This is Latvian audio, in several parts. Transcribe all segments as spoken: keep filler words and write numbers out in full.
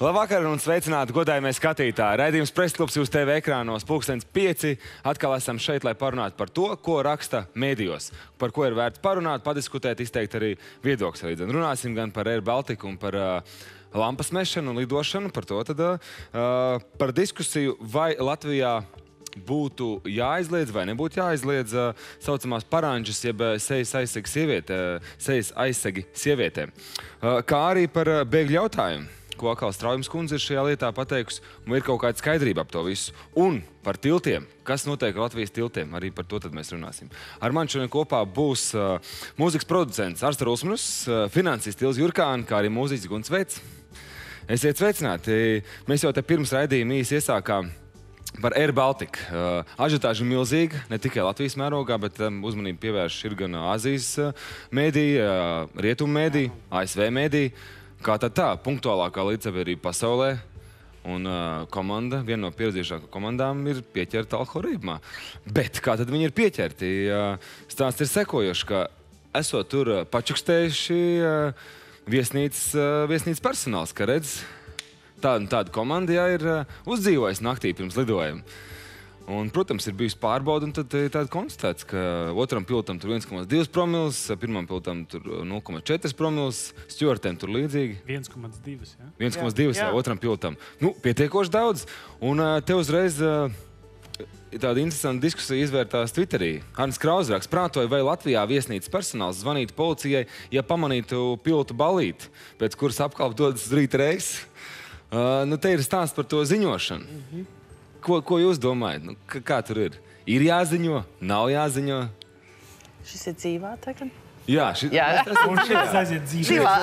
Labvakar un sveicināti godājumie skatītāji. Raidījums Presklubs jūs T V ekrānos pulkstens pieci. Atkal esam šeit, lai parunātu par to, ko raksta mēdījos. Par ko ir vērts parunāt, padiskutēt, izteikt arī viedokļus. Līdz runāsim gan par Air Baltiku un par uh, lampas mešanu un lidošanu. Par to tad uh, par diskusiju, vai Latvijā būtu jāaizliedz vai nebūtu jāaizliedz uh, saucamās paranžas, jeb sejas aizsegi sievietē, sejas aizsegi sievietēm. Uh, kā arī par uh, bēgļu jautājumu, ko atkal Straujums kundze ir šajā lietā pateikusi, un ir kaut kāda skaidrība ap to visu. Un par tiltiem, kas notiek Latvijas tiltiem, arī par to tad mēs runāsim. Ar mani šodien kopā būs uh, mūzikas producents Arsta Rulsmanus, uh, finansists Ilze Jurkāne, kā arī mūziķis Gunts Veits. Esiet sveicināti. Mēs jau te pirms raidījuma īsi iesākām par Air Baltiku. Uh, ažiotāža milzīga, ne tikai Latvijas mērogā, bet um, uzmanību pievērš ir gan Āzijas uh, mēdī, uh, Rietumu mēdī, A S V mēdī. Kā tad tā, punktuālākā līdzsabiedrība pasaulē un uh, komanda, viena no pieredzījušākām komandām ir pieķerta alkoholrībumā. Bet kā tad viņi ir pieķerti? Uh, stāsts ir sekojošs, ka esot tur uh, pačukstējuši uh, viesnīcas, uh, viesnīcas personāls, ka redz, tāda, tāda komanda jā, ir uh, uzdzīvojusi naktī pirms lidojuma. Un, protams, ir bijusi pārbauda, un tad ir tāda konstatēts, ka otram pilotam tur viens komats divi promils, pirmam pilotam tur nulle komats četri promils, stjuartiem tur līdzīgi. viens komats divi, jā? viens komats divi, jā, otram pilotam. Nu, pietiekoši daudz. Un uh, te uzreiz uh, tāda interesanta diskusija izvērtās Twitterī. Arnis Krauzrāks prātoja, vai Latvijā viesnīcas personāls zvanītu policijai, ja pamanītu pilotu balīti, pēc kuras apkalp dodas uz rīta reisu. Uh, nu, te ir stāsts par to ziņošanu. Mm-hmm. Ko, ko jūs domājat? Nu, kā tur ir? Ir jāziņo? Nav jāziņo? Šis ir dzīvā tagad? Jā, šis Jā. Un šis aiziet dzīvā.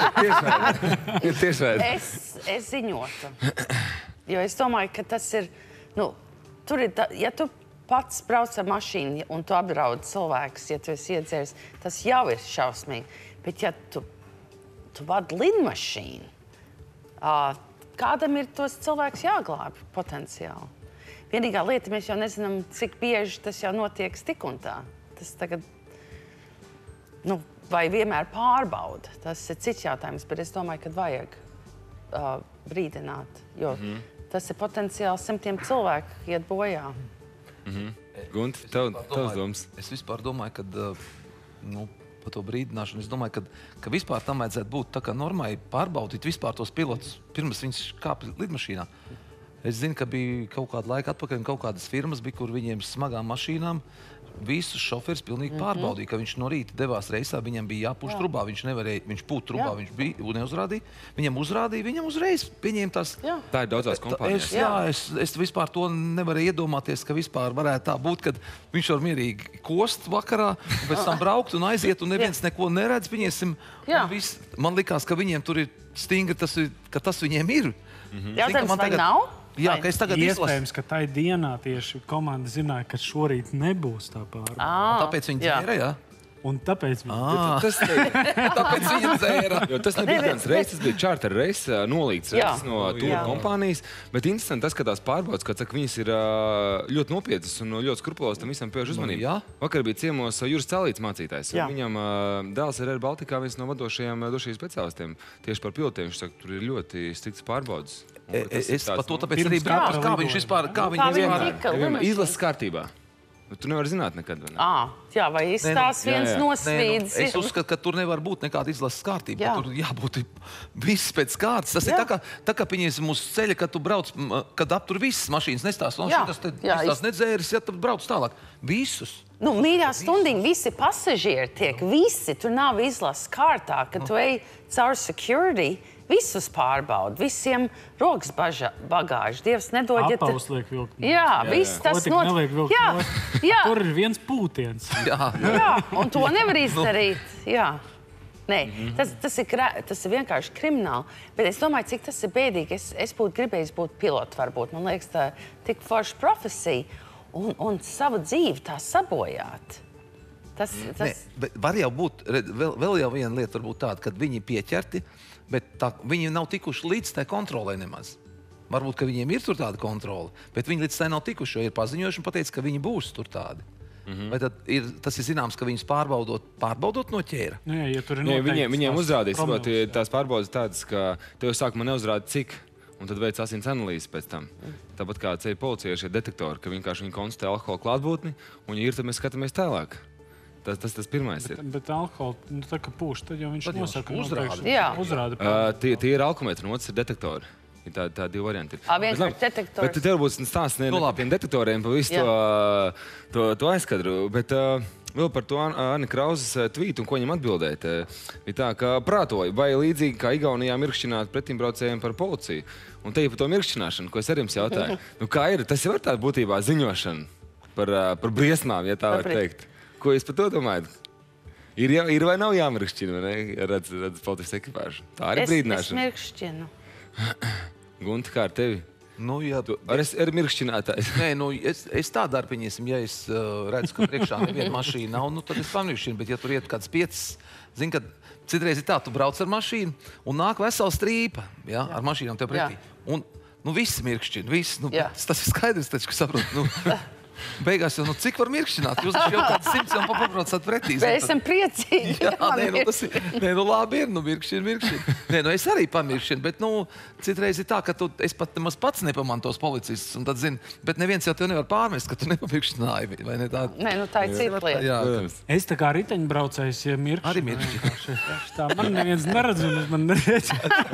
ir tiešveidi. Es, es ziņotu. Jo es domāju, ka tas ir, nu, tur ir, ta, ja tu pats brauc ar mašīnu un tu apdraudi cilvēkus, ja tu esi iedzēris, tas jau ir šausmīgi. Bet ja tu, tu vadi lidmašīnu, uh, kādam ir tos cilvēkus jāglābi potenciāli? Vienīgā lieta, mēs jau nezinām, cik bieži tas jau notiek tik un tā. Tas tagad, nu, vai vienmēr pārbauda. Tas ir cits jautājums, bet es domāju, ka vajag uh, brīdināt, jo mm-hmm. tas ir potenciāli simtiem cilvēku iet bojā. Mm-hmm. Gunti, tev, tavs domas? Es vispār domāju, ka, nu, par to brīdināšanu, es domāju, ka, ka vispār tam vajadzētu būt tā kā normai pārbaudīt vispār tos pilotus, pirms viņš kāpj lidmašīnā. Es zinu, ka bija kaut kādu laiku atpakaļ, kaut kādas firmas bija, kur viņiem smagām mašīnām visus šoferis pilnīgi mm-hmm. pārbaudīja, ka viņš no rīta devās reisā, viņam bija jāpuš Jā. trubā, viņš nevarēja, viņš pūt trubā, Jā. viņš bija un neuzrādīja, viņam uzrādīja, viņam uzreiz pieņēma tās. Jā. Tā ir daudzās kompānijās. Es, jā, es, es vispār to nevarēju iedomāties, ka vispār varētu tā būt, kad viņš var mierīgi kost vakarā, un pēc tam braukt un aiziet, un neviens Jā. neko neredz, viņiesim, vis, man likās, ka viņiem tur ir stingri, tas, ka tas viņiem ir. Mm-hmm. Jautājums, vai tagad... nav? Jā, ka es tagad iespējams, ka tai dienā tieši komanda zināja, ka šorīt nebūs tā pārbauda. Tāpēc viņi dzēra, jā? Un tāpēc viņi... Ah. Tas, tāpēc viņi dzēra. Jo tas nebija viens reis, tas bija čārter reis, nolīgts reis no tūra kompānijas. Bet interesanti tas, ka tās pārbaudas, kā saka, viņas ir ļoti nopietnas un ļoti skrupulos tam visam pievērš uzmanību. Jā. Vakar bija ciemos Juris Cēlīts mācītājs. Viņam dēls ir Air Baltikā viens no vadošajiem došajiem speciālistiem. Tieši par pilotiem viņš saka, tur ir ļoti strikts pārbaudas. Es par to tāpēc arī braucu, kā viņš vispār, kā viņi vispār izlases kārtībā. Tu nevari zināt nekad, vai ne? À, jā, vai izstās ne, viens nosvīdzi. Nu, es uzskatu, ka tur nevar būt nekāda izlases kārtība. Jā. Tur jābūt viss pēc kārtas. Tas jā. ir tā kā, tā kā pieņemsim uz ceļa, kad tu brauc, kad aptur visas mašīnas nestās. Un šitas te nestās nedzēris, ja tad brauc tālāk. Visus. Nu, mīļā stundiņa, visi pasažieri tiek, visi. Tur nav izlases kārtā, kad tu ej caur security. Visus pārbauda, visiem rokas bagāži. Dievs nedod, ja... Apaus liek vilkt. Jā, viss tas not... neliek vilkt. Jā, jā. Tur ir viens pūtiens. Jā, jā un to nevar izdarīt. Jā. Nē, tas, tas, ir, tas ir vienkārši krimināli. Bet es domāju, cik tas ir bēdīgi. Es, es būtu gribējis būt pilotu, varbūt. Man liekas, tā tik forša profesija. Un, un savu dzīvi tā sabojāt. Tas, tas... Ne, bet var jau būt, vēl, vēl jau viena lieta var būt tāda, kad viņi pieķerti, bet tā, viņi nav tikuši līdz tai kontrolē nemaz. Varbūt, ka viņiem ir tur tāda kontrole, bet viņi līdz tai nav tikuši, jo ir paziņojuši un pateica, ka viņi būs tur tādi. Mm-hmm. Vai tad ir, tas ir zināms, ka viņus pārbaudot, pārbaudot noķēra? Nē, ja tur ir Nē, noteikts viņiem, viņiem uzrādīs, promils, tās pārbaudas tādas, ka tev sākumā neuzrāda cik, un tad veic asins analīzes pēc tam. Tāpat kā ceļu policijai šie detektori, ka vienkārši viņi konstatē alkohola klātbūtni, un ja ir, tad mēs skatāmies tālāk. Tas tas, tas pirmais ir. Bet, bet alkoholu, nu, tā kā pūš, tad jau viņš Tad jau nosaka. viņš uzrāda. noteikti- Jā. Uzrāda. Uh, tie, tie ir alkometri, un otrs ir detektori. Ir tā, tā divi varianti. ir. Ā, viens Bet labi, ir detektors. Bet tev būs stāsts ne Nu, par labi. tiem detektoriem, pa visu Jā. to, to, to aizkadru. Bet uh, vēl par to Anna Krauzes uh, tvītu un ko viņam atbildēt. Uh, bija tā, ka prātoju, vai līdzīgi kā Igaunijā mirkšķināt pretimbraucējiem par policiju. Un te ir par to mirkšķināšanu, ko es arī jums jautāju. Nu, kā ir? Tas ir var tāda būtībā ziņošana par, uh, par briesmām, ja tā var Tāpēc. teikt. Ko jūs par to domājat? Ir, jā, ir vai nav jāmirkšķina, vai ne? Redz, redz policijas ekipāžu. Tā arī Es, es brīdināšana. mirkšķinu. Gunta, kā ar tevi? Nu, jā, Tu ar es ir mirkšķinātājs. Nē, nu, es, es tā daru, pieņemsim, ja es uh, redzu, ka priekšā neviena mašīna nav, nu, tad es pamirkšķinu. Bet, ja tur iet kāds piecas, zini, kad citreiz ir tā, tu brauc ar mašīnu un nāk vesela strīpa, ja, ar mašīnām tev pretī. Un, nu, visi mirkšķina, visi. Nu, Jā. tas, tas ir skaidrs, taču, ka saprot. Nu, beigās jau, nu, cik var mirkšķināt? Jūs jau kāds simts jau pabraucat pretī. zini, Mēs tad- esam priecīgi. Jā, ka man nē, nu, ir. tas ir. Nē, nu, labi ir, nu, mirkšķini, mirkšķini. Nē, nu, es arī pamirkšķinu, bet, nu, citreiz ir tā, ka tu, es pat nemaz pats nepamanu tos policistus, un tad, zini, bet neviens jau tev nevar pārmest, ka tu nepamirkšķināji, vai ne tā? Nē, nu tā ir cita lieta. Jā, Protams. Es tā kā riteņbraucējs, ja mirkšķinu. Arī mirkšķinu. Tā man neviens neredz, un man neredz.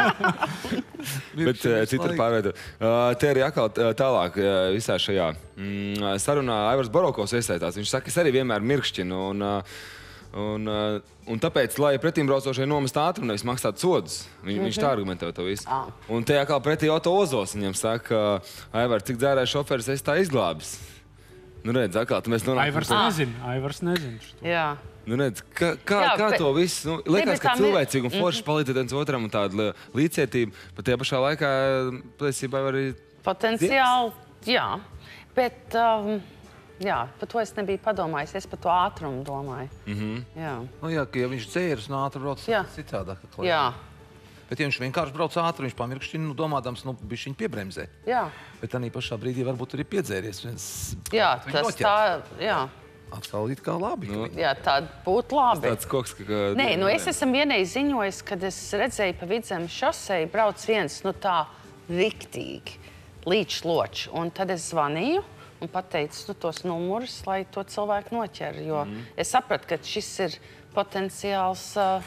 Bet uh, cita ir pārveidota. Uh, te arī atkal uh, tālāk uh, visā šajā mm, sarunā Aivars Barokovs iesaistās. Viņš saka, es arī vienmēr mirkšķinu. Un, uh, un, uh, un tāpēc, lai pretimbraucošie nomest ātrumu, nevis maksāt sodus. Viņ, viņš tā argumentē to visu. Ah. Un te atkal pretī Oto Ozols viņam saka, Aivar, cik dzērāja šoferis esi tā izglābis? Nu redz, atkal, tu mēs nonākam. Aivars nezina, Aivars nezina. šo. Jā. Nu, redz, kā kā, Jā, kā bet- to visu? Nu, liekas, bet ka tā mir- cilvēcīgi un forši palīdzēt viens otram un tāda li- līdzcietība, bet tajā pašā laikā patiesībā var arī. Potenciāli, jā. Bet, um, jā, par to es nebiju padomājis. Es par to ātrumu domāju. Mm -hmm. Jā. Nu, jā, ka ja viņš dzēras un ātri brauc, Jā. citādāk. Jā. Bet, ja viņš vienkārši brauc ātri, viņš pamirkšķina, nu, domādams, nu, viņš viņu piebremzē. Jā. Bet tādā pašā brīdī varbūt arī piedzēries. Viens, Jā, viņu tas noķers. tā, jā. Atkal it kā labi. Nu, ka Jā, tā būtu labi. Tāds koks, ka... ka Nē, nu es esmu vienreiz ziņojis, kad es redzēju pa Vidzemes šoseju brauc viens, nu tā riktīgi, līdz ločs. Un tad es zvanīju un pateicu, nu tos numurus, lai to cilvēku noķer. Jo mm. es sapratu, ka šis ir potenciāls... Uh,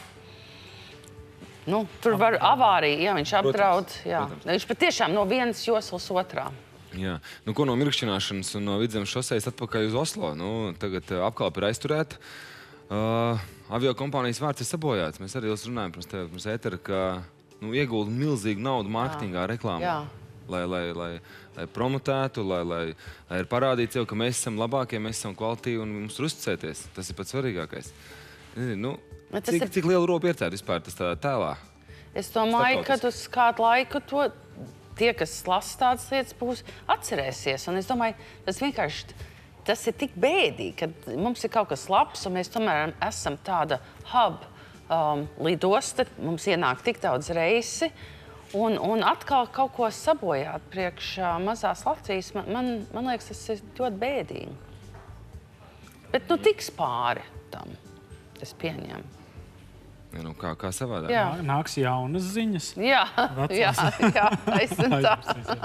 nu, tur var avārija, ja viņš apdraud. Jā. Viņš patiešām no vienas joslas otrā. Jā. Nu, ko no mirkšķināšanas un no Vidzemes šosejas atpakaļ uz Oslo? Nu, tagad uh, apkalpe ir aizturēta. Uh, avio kompānijas vārds ir sabojāts. Mēs arī runājam pirms tev, pirms ētera, ka nu, iegulda milzīgu naudu mārketingā, reklāmā. Jā. Lai, lai, lai, lai promotētu, lai, lai, lai ir parādīts jau, ka mēs esam labākie, mēs esam kvalitīvi un mums ir uzticēties. Tas ir pats svarīgākais. Nu, Bet tas cik, ir- cik liela ropa ir tāda vispār tas tā tēlā? Es domāju, ka Starptautiski. uz kādu laiku to tie, kas lasa tādas lietas, būs atcerēsies. Un es domāju, tas vienkārši tas ir tik bēdīgi, ka mums ir kaut kas labs, un mēs tomēr esam tāda hub um, lidosta. Mums ienāk tik daudz reisi, un, un atkal kaut ko sabojāt priekš uh, mazās Latvijas. Man, man, man liekas, tas ir ļoti bēdīgi. Bet nu tiks pāri tam, es pieņemu. Ja, nu, kā, kā savādāk? Jā. Nāks jaunas ziņas. Jā, jā, jā, taisn tā.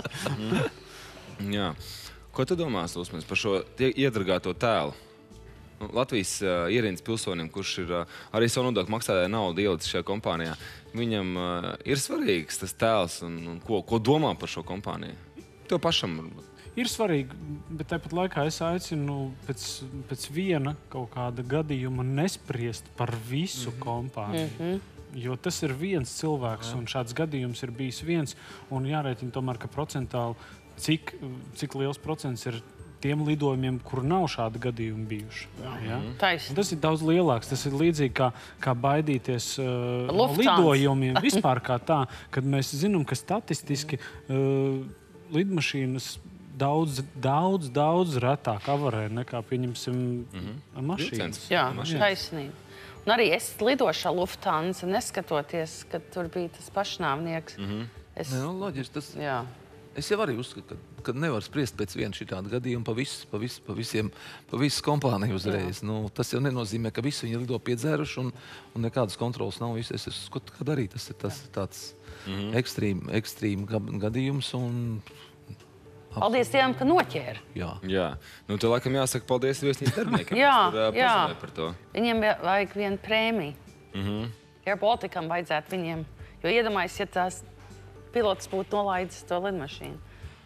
Jā. Ko tu domā, Lūsmans, par šo tie- iedragāto tēlu? Nu, Latvijas uh, ierīnas pilsonim, kurš ir uh, arī savu nodokļu maksātāju naudu ielicis šajā kompānijā, viņam uh, ir svarīgs tas tēls un, un ko, ko domā par šo kompāniju? Tev pašam varbūt. Ir svarīgi, bet tāpat laikā es aicinu pēc, pēc viena kaut kāda gadījuma nespriest par visu mm -hmm. kompāniju. Mm -hmm. Jo tas ir viens cilvēks, Jā. un šāds gadījums ir bijis viens. Un jārēķina tomēr, ka procentāli cik, cik liels procents ir tiem lidojumiem, kur nav šādi gadījumi bijuši. Ja? Taisn. Tas ir daudz lielāks. Tas ir līdzīgi kā, kā baidīties uh, no Lufthansa. lidojumiem. Vispār kā tā, kad mēs zinām, ka statistiski uh, lidmašīnas daudz, daudz, daudz retāk avarē nekā, pieņemsim, mm-hmm. mašīnas. Vilciens. Jā, Mašīnas. taisnība. Un arī es lidošu ar Lufthansa, neskatoties, ka tur bija tas pašnāvnieks. Mm -hmm. es, Nē, nu, loģiski, tas, jā. Es jau arī uzskatu, ka, ka nevar spriest pēc viena šitāda gadījuma pa, vis, pa, vis, pa visiem, pa visas kompāniju uzreiz. Nu, tas jau nenozīmē, ka visi viņi lido piedzēruši un, un nekādas kontrolas nav. Es, es uzskatu, ka arī tas ir tas, tāds mm-hmm. ekstrīm, ekstrīm gadījums. Un, paldies Dievam, ka noķēra. Jā. Jā. Nu, te laikam jāsaka paldies viesnīcas darbiniekiem. jā, tur, uh, jā. Par to. Viņiem vajag vienu prēmiju. Mm-hmm. Air Balticam vajadzētu viņiem. Jo iedomājies, ja tās pilots būtu nolaidis to lidmašīnu.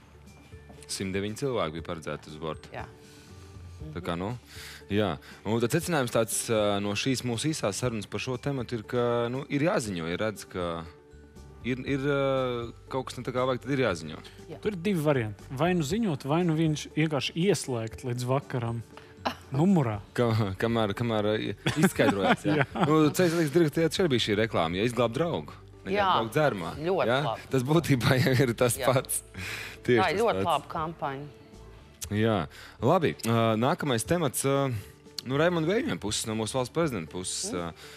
simt deviņi cilvēki bija paredzēti uz borta. Jā. Tā kā, nu, jā. Un tad secinājums tāds no šīs mūsu īsās sarunas par šo tematu ir, ka nu, ir jāziņo, ja redz, ka ir, ir kaut kas ne tā kā vajag, tad ir jāziņo. Jā. Tur ir divi varianti. Vai nu ziņot, vai nu viņš vienkārši ieslēgt līdz vakaram numurā. Kam, kamēr, kamēr izskaidrojās, jā. jā. Nu, ceļas liekas direktīvā šeit bija šī reklāma, ja izglāb draugu. Jā, dzērmā, ļoti ja? labi. Tas būtībā jau ir tas jā. Pats. Tieši tā ir ļoti pats. laba kampaņa. Jā, labi. Nākamais temats, nu, Raimonda Vējņiem puses, no mūsu valsts prezidenta puses.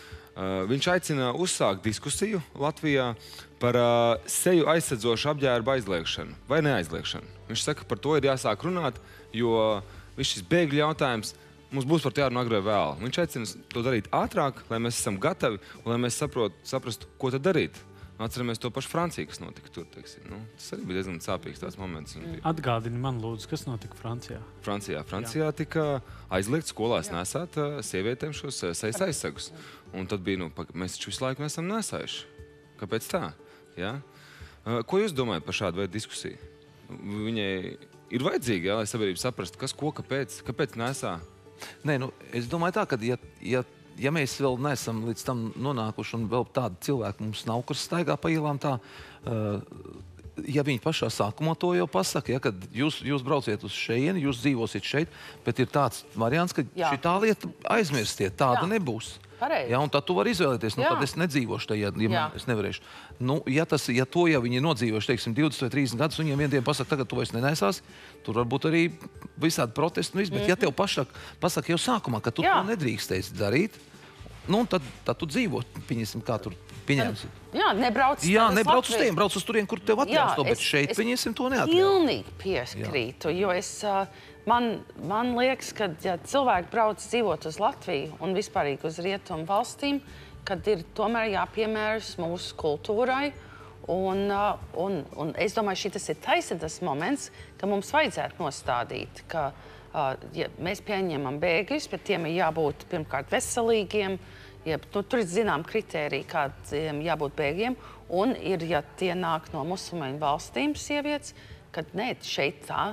Mm. Viņš aicina uzsākt diskusiju Latvijā par seju aizsedzošu apģērbu aizliekšanu vai neaizliekšanu. Viņš saka, par to ir jāsāk runāt, jo viss šis bēgļu jautājums mums būs par to jārunā agrāk vai vēlāk. Viņš aicina to darīt ātrāk, lai mēs esam gatavi un lai mēs saprot, saprastu, ko tad darīt. Atceramies to pašu Franciju, kas notika tur. Teiksim. Nu, tas arī bija diezgan sāpīgs tāds moments. Atgādini man, lūdzu, kas notika Francijā? Francijā, Francijā Jā. tika aizliegts skolās Jā. nesāt uh, sievietēm šos uh, sejas aizsegus. Un tad bija, nu, mēs taču visu laiku esam nesājuši. Kāpēc tā? Ja? Uh, ko jūs domājat par šādu veidu diskusiju? Viņai ir vajadzīgi, ja, lai sabiedrība saprastu, kas ko, kāpēc, kāpēc nesā? Nē, nu, es domāju tā, ka ja, ja, ja mēs vēl neesam līdz tam nonākuši un vēl tādi cilvēki mums nav, kas staigā pa ielām tā, uh, ja viņi pašā sākumā to jau pasaka, ja, kad jūs, jūs brauciet uz šejieni, jūs dzīvosiet šeit, bet ir tāds variants, ka Jā. šitā lieta aizmirstiet, tāda Jā. nebūs. Pareizi. Ja, un tad tu vari izvēlēties, nu, Jā. tad es nedzīvošu tajā, ja man, es nevarēšu. Nu, ja, tas, ja to jau viņi ir nodzīvojuši, teiksim, divdesmit vai trīsdesmit gadus, un viņiem vien dienu pasaka, tagad tu vairs nenesās, tur varbūt arī visādi protesti, nu, bet mm. ja tev pašāk pasaka jau sākumā, ka tu Jā. to nedrīkstēsi darīt, nu, tad, tad tu dzīvo, pieņemsim, kā tur pieņēmis. Jā, nebrauc Jā, nebrauc uz tiem, brauc uz turien, kur tev atļaus to, bet es, šeit, es pieņemsim, to neatļaus. Pilnīgi pieskrītu, jo es, man, man liekas, ka ja cilvēki brauc dzīvot uz Latviju un vispārīgi uz rietumu valstīm, kad ir tomēr jāpiemēras mūsu kultūrai. Un, un, un es domāju, šī tas ir taisa tas moments, ka mums vajadzētu nostādīt, ka ja mēs pieņemam bēgļus, bet tiem ir jābūt pirmkārt veselīgiem, ja, nu, tur ir zinām kritēriji, kādiem jābūt bēgļiem, un ir, ja tie nāk no musulmaņu valstīm sievietes, kad ne, šeit tā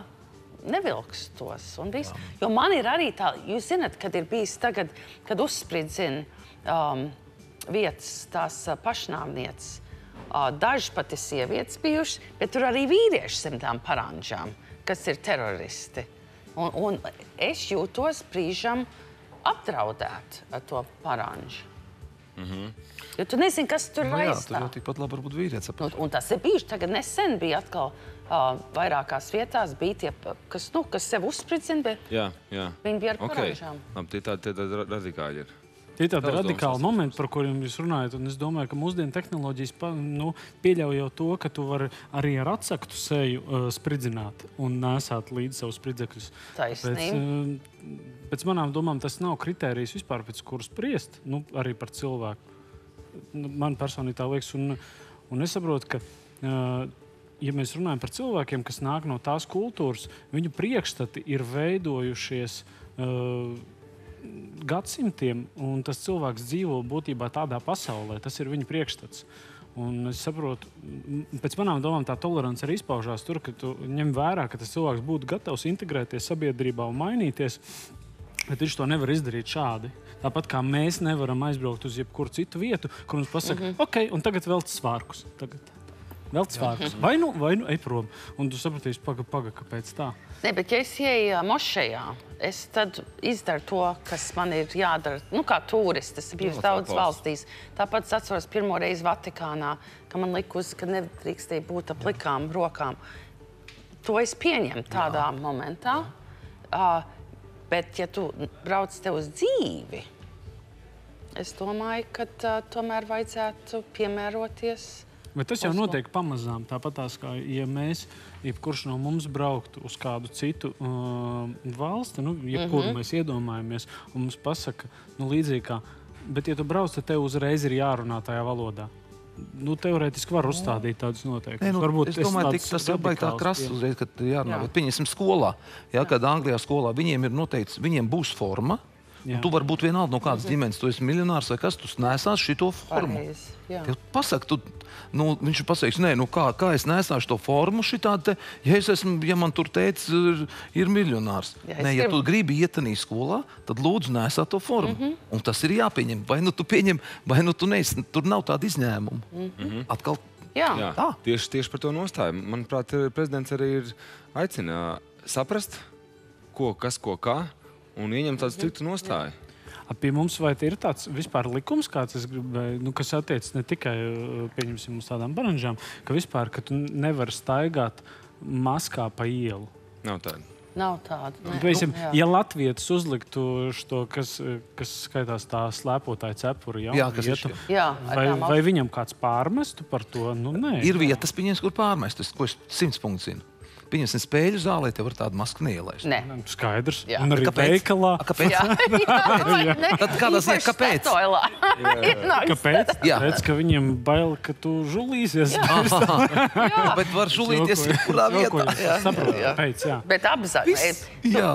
nevilkstos un viss. Jo man ir arī tā, jūs zināt, kad ir bijis tagad, kad uzspridzina um, vietas tās uh, pašnāvnieces, uh, daži pat ir sievietes bijušas, bet tur arī vīrieši zem tām paranžām, kas ir teroristi. Un, un es jūtos brīžam apdraudēt ar to paranžu. Mm-hmm. Jo tu nezini, kas tur nu, jā, aizstāv. tur jau tikpat labi varbūt vīrietis. Un, un tas ir bijuši. Tagad nesen bija atkal uh, vairākās vietās, bija tie, kas, nu, kas sev uzspridzina, bet jā, jā. viņi bija ar okay. paranžām. Labi, tie tādi, tie tādi radikāļi ir. Tie ir tādi radikāli momenti, par kuriem jūs runājat. Un es domāju, ka mūsdienu tehnoloģijas nu, pieļauj jau to, ka tu vari arī ar atsaktu seju uh, spridzināt un nesāt līdz savu spridzekļus. Taisnība. Pēc, uh, pēc manām domām tas nav kritērijs vispār, pēc kuras spriest, nu, arī par cilvēku. Man personīgi tā liekas. Un, un es saprotu, ka, uh, ja mēs runājam par cilvēkiem, kas nāk no tās kultūras, viņu priekšstati ir veidojušies uh, gadsimtiem, un tas cilvēks dzīvo būtībā tādā pasaulē. Tas ir viņa priekšstats. Un es saprotu, pēc manām domām tā tolerance arī izpaužās tur, ka tu ņem vērā, ka tas cilvēks būtu gatavs integrēties sabiedrībā un mainīties, bet viņš to nevar izdarīt šādi. Tāpat kā mēs nevaram aizbraukt uz jebkuru citu vietu, kur mums pasaka, mm-hmm. ok, un tagad velc svārkus. Tagad velc svārkus. Vai nu, vai nu ej prom. Un tu sapratīsi, paga, paga, kāpēc tā. Ne, bet ja es ieju mošejā, es tad izdaru to, kas man ir jādara. Nu, kā turists, tas ir bijusi daudz valstīs. Tāpat es atceros pirmo reizi Vatikānā, ka man likus, ka nedrīkstēja būt ap likām rokām. To es pieņemu tādā Jā. momentā. Uh, bet, ja tu brauc te uz dzīvi, es domāju, ka uh, tomēr vajadzētu piemēroties Bet tas jau notiek pamazām. Tāpatās, kā ja mēs, jebkurš no mums brauktu uz kādu citu uh, valsti, nu, jebkuru mm-hmm. mēs iedomājamies, un mums pasaka, nu, līdzīgi kā, bet, ja tu brauc, tad tev uzreiz ir jārunā tajā valodā. Nu, teorētiski var uzstādīt tādus noteikumus. Nē, nu, Varbūt es domāju, ka tas ir baigi tā krasts uzreiz, kad jārunā. Bet pieņemsim skolā, ja, kad Anglijā skolā viņiem ir noteikts, viņiem būs forma. Tu vari būt vienalga no kādas ģimenes, tu esi miljonārs vai kas, tu nesās šito formu. Tev pasaka, tu, nu, viņš ir pasakījis, nē, nu kā, kā es nesāšu to formu šitā te, ja, es esmu, ja man tur teicis, ir, ir miljonārs. Jā, nē, ja tu gribi iet tanī skolā, tad lūdzu nesā to formu. Mm-hmm. Un tas ir jāpieņem. Vai nu tu pieņem, vai nu tu neesi, tur nav tāda izņēmuma. Mm-hmm. Atkal. Jā, Jā. Tā. Tieši, tieši par to nostāju. Manuprāt, prezidents arī ir aicina saprast, ko, kas, ko, kā. Un ieņem tādu striktu nostāju. Pie mums vai ir tāds vispār likums, kāds es gribēju, nu, kas attiecas ne tikai pieņemsim uz tādām baranžām, ka vispār, ka tu nevari staigāt maskā pa ielu? Nav tāda. Nav tāda. Ne. Piesim, Nu, ja Latvietis uzliktu šo, kas, kas skaitās tā slēpotāja cepura jaunu Jā, kas vietu, ir Jā, vai, vai viņam kāds pārmestu par to? Nu, nē. Ir vietas, pieņems, kur pārmest, es, ko es simts punktus zinu. Pieņemsim spēļu zālē, tev var tādu masku neielaist. Nē. Skaidrs. Jā. Un arī Kāpēc? veikalā. A, kāpēc? Jā, jā, jā. Tad kādā ziņā, kāpēc? Kāpēc? Jā. Tāpēc, ka viņiem bail, ka tu žulīsies. Bet var žulīties jebkurā vietā. Jā. Saprotu, Jā. pēc, jā. Bet apzāk. Jā.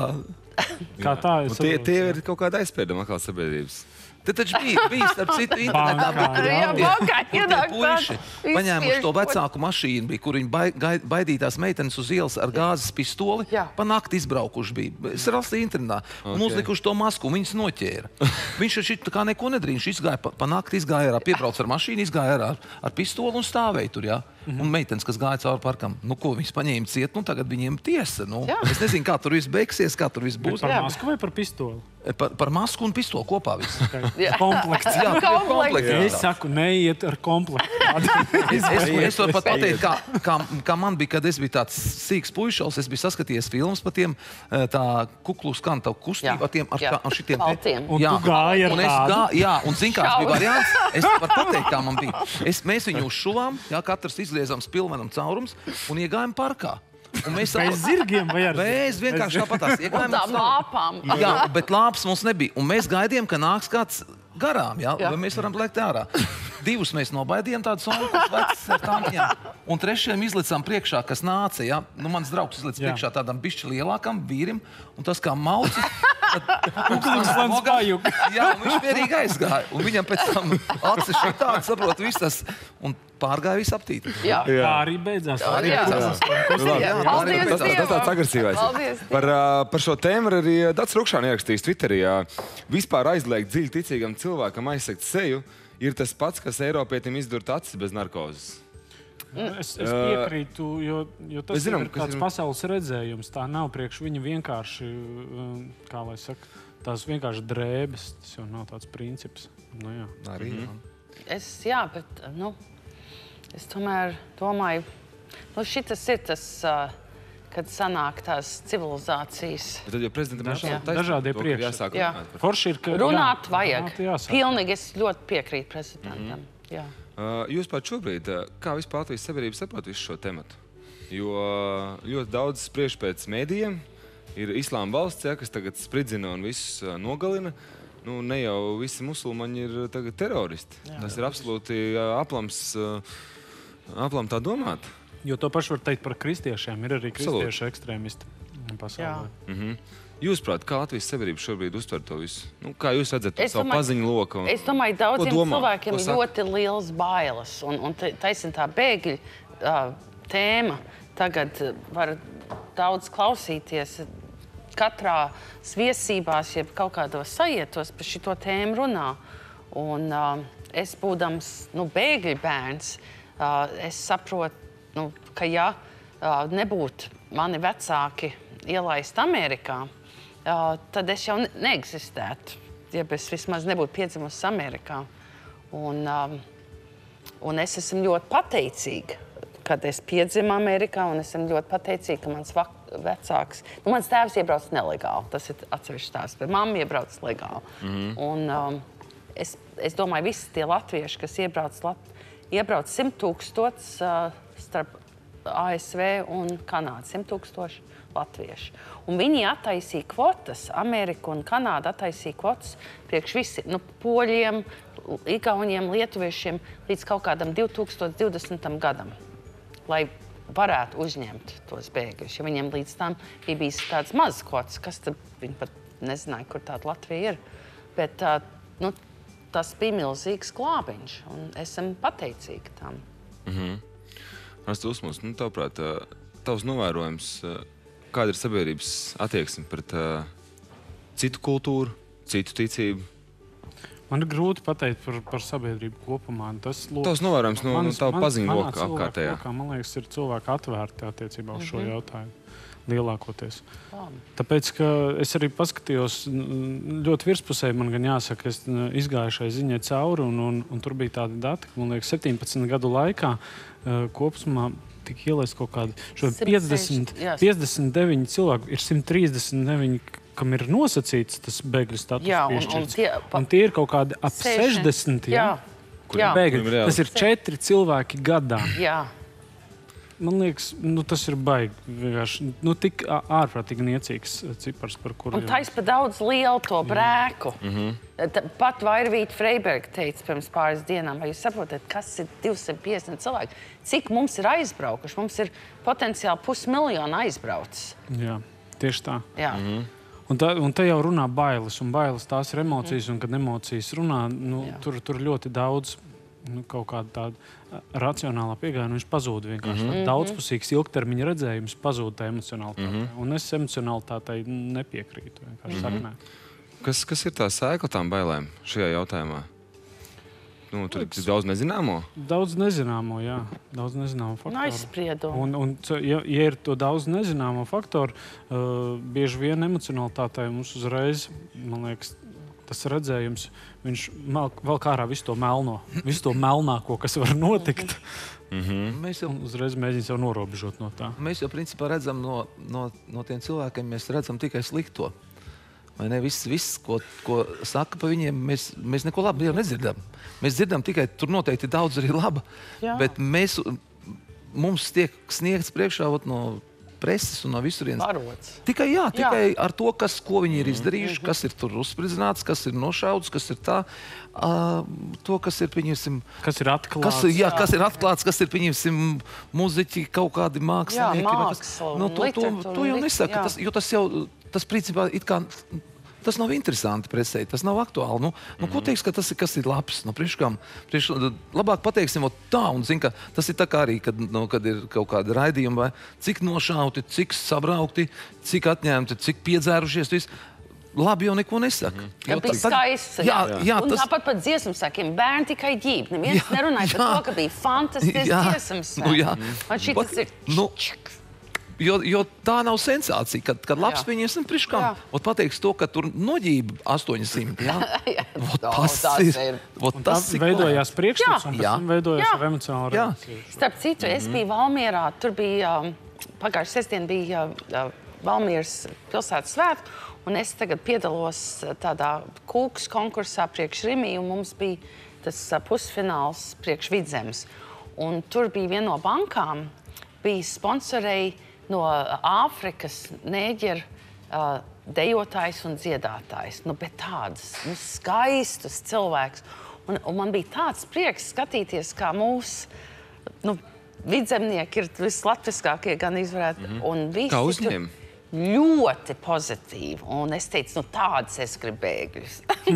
Kā tā es Un tie, saprotu, tie jā. ir kaut kāda aizspieduma atkal sabiedrības. Te taču bija, bija starp citu internetā. Bankā, Jā, bankā Kur tie ienāk puiši tāds paņēmuši to izspiež vecāku mašīnu, bija, kur viņi bai, gai, baidītās meitenes uz ielas ar gāzes pistoli, Jā. pa nakti izbraukuši bija. Es rastīju internetā. Un Ok. uzlikuši to masku, un viņas noķēra. Viņš ar šit kā neko nedarīja. Viņš izgāja pa, pa nakti, izgāja ārā, piebrauc ar mašīnu, izgāja ārā ar, ar pistoli un stāvēja tur, jā. Un meitenes, kas gāja cauri parkam, nu ko, viņas paņēma ciet, nu tagad viņiem tiesa. Nu, Jā. es nezinu, kā tur viss beigsies, kā tur viss būs. Par Jā. masku vai par pistoli? Par, par masku un pistoli kopā viss. Jā. Komplekts. Jā, Komplekts. komplekts. Es saku, neiet ar komplektu. Es, es, es varu pat pateikt, kā, kā, kā man bija, kad es biju tāds sīks puišals, es biju saskatījies filmas par tiem eh, tā kuklu skantavu kustību, Jā. ar tiem, ar, Jā. kā- ar šitiem. Baltiem. Un tu gāji ar un es tādu? gā, jā, un zin kāds bija Šausmas. variants, es varu pateikt, kā man bija. Es, mēs viņu uzšuvām, jā, katrs izliezām spilvenam caurums un iegājām parkā. Un mēs Bez zirgiem vai ar Mēs vienkārši tāpatās Un iegājām. tā māpām. Jā, bet lāpas mums nebija. Un mēs gaidījām, ka nāks kāds garām, jā, Jā. vai mēs varam lekt ārā. Divus mēs nobaidījām tādus onkus vecus ar tāmķiem. Un trešajam izlicām priekšā, kas nāca, jā. Nu, mans draugs izlic Jā. priekšā tādam bišķi lielākam vīrim. Un tas kā maucis. Kuklīgs slans pajuk. Jā, un viņš mierīgi aizgāja. Un viņam pēc tam acis šitādi, saprot, viss tas. Un pārgāja visu aptīti. Jā. Tā arī beidzās. Arī Jā. beidzās. Nu, labi. Jā. Tas- Paldies tas- Tas tāds Dievam. agresīvais. Paldies Dievam. Par, ā, par šo tēmu ir arī Dats Rukšāni ierakstījis Twitterī. ā, Vispār aizliegt dziļi ticīgam cilvēkam aizsegt seju ir tas pats, kas Eiropietim izdurt acis bez narkozes. Es, es piekrītu, jo, jo tas Mēs zinām, ir kas tāds ir- pasaules redzējums. Tā nav priekš viņa vienkārši, um, kā lai saka, tās vienkārši drēbes. Tas jau nav tāds princips. Nu, jā. Arī, jā. Es, jā, bet nu, es tomēr domāju, nu, šitas ir tas, uh, kad sanāk tās civilizācijas. Bet tad jau prezidentam Dažādi- ir dažādie to, ka priekšstati. jāsāk Jā. runāt par to. Forši ir, ka Runāt jā, vajag. runāt jāsāk. Pilnīgi es ļoti piekrītu prezidentam. Jā. Uh, Jūs pat šobrīd, uh, kā vispār Latvijas sabiedrība saprot visu šo tematu? Jo uh, ļoti daudz spriež pēc mēdījiem. Ir islāma valsts, ja, kas tagad spridzina un visus uh, nogalina. Nu, ne jau visi musulmaņi ir uh, tagad teroristi. Jā, Tas ir absolūti uh, aplams, uh, aplam tā domāt. Jo to pašu var teikt par kristiešiem. Ir arī Absolūti. kristiešu ekstrēmisti pasaulē. Mhm. Jūs, prāt, kā Latvijas sabiedrība šobrīd uztver to visu? Nu, kā jūs redzat to Es savu domāju- paziņu loku? Un... Es domāju, ka daudziem domā? cilvēkiem Ko ir saka? ļoti liels bailes. Un, un taisnība tā bēgļu uh, tēma tagad uh, var daudz klausīties. Katrā viesībās, jeb kaut kādos sajietos par šo tēmu runā. Un, uh, es, būdams nu, bēgļu bērns, uh, es saprotu, nu, ka ja uh, nebūtu mani vecāki ielaist Amerikā, uh, tad es jau ne neeksistētu, ja es vismaz nebūtu piedzimusi Amerikā. Un, um, un es esmu ļoti pateicīga, kad es piedzimu Amerikā, un esmu ļoti pateicīga, ka mans vecāks, nu, mans tēvs iebrauc nelegāli, tas ir atsevišķs stāsts, bet mamma iebrauc legāli. Mm-hmm. Un um, es, es domāju, visi tie latvieši, kas iebrauc Lat iebrauc simt tūkstots uh, starp A S V un Kanādu, simt tūkstoši latvieši. Un viņi attaisīja kvotas, Amerika un Kanāda attaisīja kvotas priekš visi, nu, poļiem, igauniem, lietuviešiem līdz kaut kādam divi tūkstoši divdesmitam gadam, lai varētu uzņemt tos bēgļus, jo viņiem līdz tam bija bijis tāds mazs kvotas, kas tad viņi pat nezināja, kur tāda Latvija ir. Bet uh, nu, tas bija milzīgs glābiņš, un esam pateicīgi tam. Mhm. Asta Usmos, nu, tavuprāt, tavs novērojums, kāda ir sabiedrības attieksme pret uh, citu kultūru, citu ticību? Man ir grūti pateikt par, par sabiedrību kopumā. Tas, lūk, Tavs novērojums no, no tavu paziņu manā lokā apkārtējā. Lokā, man liekas, ir cilvēki atvērti attiecībā uz šo Mhm. jautājumu lielākoties. Labi. Tāpēc, ka es arī paskatījos n- ļoti virspusēji, man gan jāsaka, es n- izgāju šai ziņai cauri, un, un, un tur bija tādi dati, ka, man liekas, septiņpadsmit gadu laikā uh, kopumā tika ielaist kaut kādi simt piecdesmit, sešdesmit, jā. piecdesmit deviņi cilvēki, ir simt trīsdesmit deviņi, kam ir nosacīts tas bēgļu status Jā, un- un piešķirts. tie pa- Un tie ir kaut kādi ap Seši. sešdesmit, Jā, Kur jā, ir bēgļi. Kuriem ir Tas ir četri cilvēki gadā. jā. Man liekas, nu, tas ir baigi. Vienkārši, nu, tik ā- ārprātīgi niecīgs cipars, par kuru... Un taisa pa daudz lielu to brēku. Ta- Pat Vairvīta Freiberga teica pirms pāris dienām, vai jūs saprotat, kas ir divsimt piecdesmit cilvēki? Cik mums ir aizbraukuši? Mums ir potenciāli pusmiljonu aizbraucis. Jā, tieši tā. Jā. Un, tā, un te jau runā bailes, un bailes tās ir emocijas, un kad emocijas runā, nu, Jā. tur, tur ļoti daudz nu, kaut kāda tāda ā, racionālā pieeja, un viņš pazūd vienkārši. Mm -hmm. Daudzpusīgs ilgtermiņa redzējums pazūd tā emocionalitātei. Mm -hmm. Un es emocionalitātei nepiekrītu, vienkārši mm -hmm. saknē. Kas, kas ir tā sēkla tām bailēm šajā jautājumā? Nu, tur ir tik daudz nezināmo. Daudz nezināmo, jā. Daudz nezināmo faktoru. Aizspriedumu. Un, un, c- ja, ja ir to daudz nezināmo faktoru, uh, bieži vien emocionalitātei mums uzreiz, man liekas, tas redzējums, viņš mel, vēl kā ārā visu to melno, visu to melnāko, kas var notikt. Mēs jau, Un uzreiz mēģina sev norobežot no tā. mēs jau principā redzam no, no, no tiem cilvēkiem, mēs redzam tikai slikto. Vai ne? Viss, viss ko, ko saka pa viņiem, mēs, mēs neko labu jau nedzirdam. Mēs dzirdam tikai, tur noteikti daudz arī laba, Jā. bet mēs, mums tiek sniegts priekšā ot, no preses un no visurienes. Barots. Tikai, jā, tikai ar to, kas, ko viņi ir izdarījuši, kas ir tur uzspridzināts, kas ir nošauts, kas ir tā, uh, to, kas ir, pieņemsim, Kas ir atklāts? kas, jā, kas ir atklāts, kas ir, pieņemsim, muziķi, kaut kādi mākslinieki. vai kas- māksla Nu, un to, to, literatūra to un jau lit- nesaka, jā. tas, jo tas jau, tas principā it kā, tas nav interesanti presē, tas nav aktuāli. Nu, nu, ko teiks, ka tas ir, kas ir labs? Nu, priekš kam? Priekš, labāk pateiksim ot tā, un zin, ka tas ir tā kā arī, kad, nu, kad ir kaut kāda raidījuma, vai cik nošauti, cik sabraukti, cik atņemti, cik piedzērušies, viss. Labi jau neko nesaka. Ja Jo bija tad- skaists. Jā, jā, un tas- tāpat pat dziesmu sakiem, bērni tikai ģīb. Neviens Jā, nerunāja par jā. to, ka bija fantastisks Jā, dziesmas. nu jā. Man šī Bet, tas ir... nu, Jo, jo tā nav sensācija, kad, kad labs Jā. pieņemsim priekškām. Jā. Ot pateiks to, ka tur noģība astoņsimt. Jā, Vot No, tas tas ir. ir. Vot Tā tas ir veidojās priekšstats, un pēc Jā. tam veidojās Jā. ar emocionālu Jā. reakciju. Starp citu, es biju Valmierā. Tur bija um, pagājušajā sestdien bija uh, Valmieras pilsētas svētki, un es tagad piedalos uh, tādā kūks konkursā priekš Rimī, un mums bija tas uh, pusfināls priekš Vidzemes. Un tur bija viena no bankām, bija sponsorēji no Āfrikas nēģeru uh, dejotājs un dziedātājs. Nu, bet tādas nu, skaistas cilvēks. Un, un man bija tāds prieks skatīties, kā mūsu nu, vidzemnieki ir vislatviskākie gan izvarētu. Mm -hmm. Un visi Kā tur uzņem? ļoti pozitīvi. Un es teicu, nu tādas es gribu bēgļus.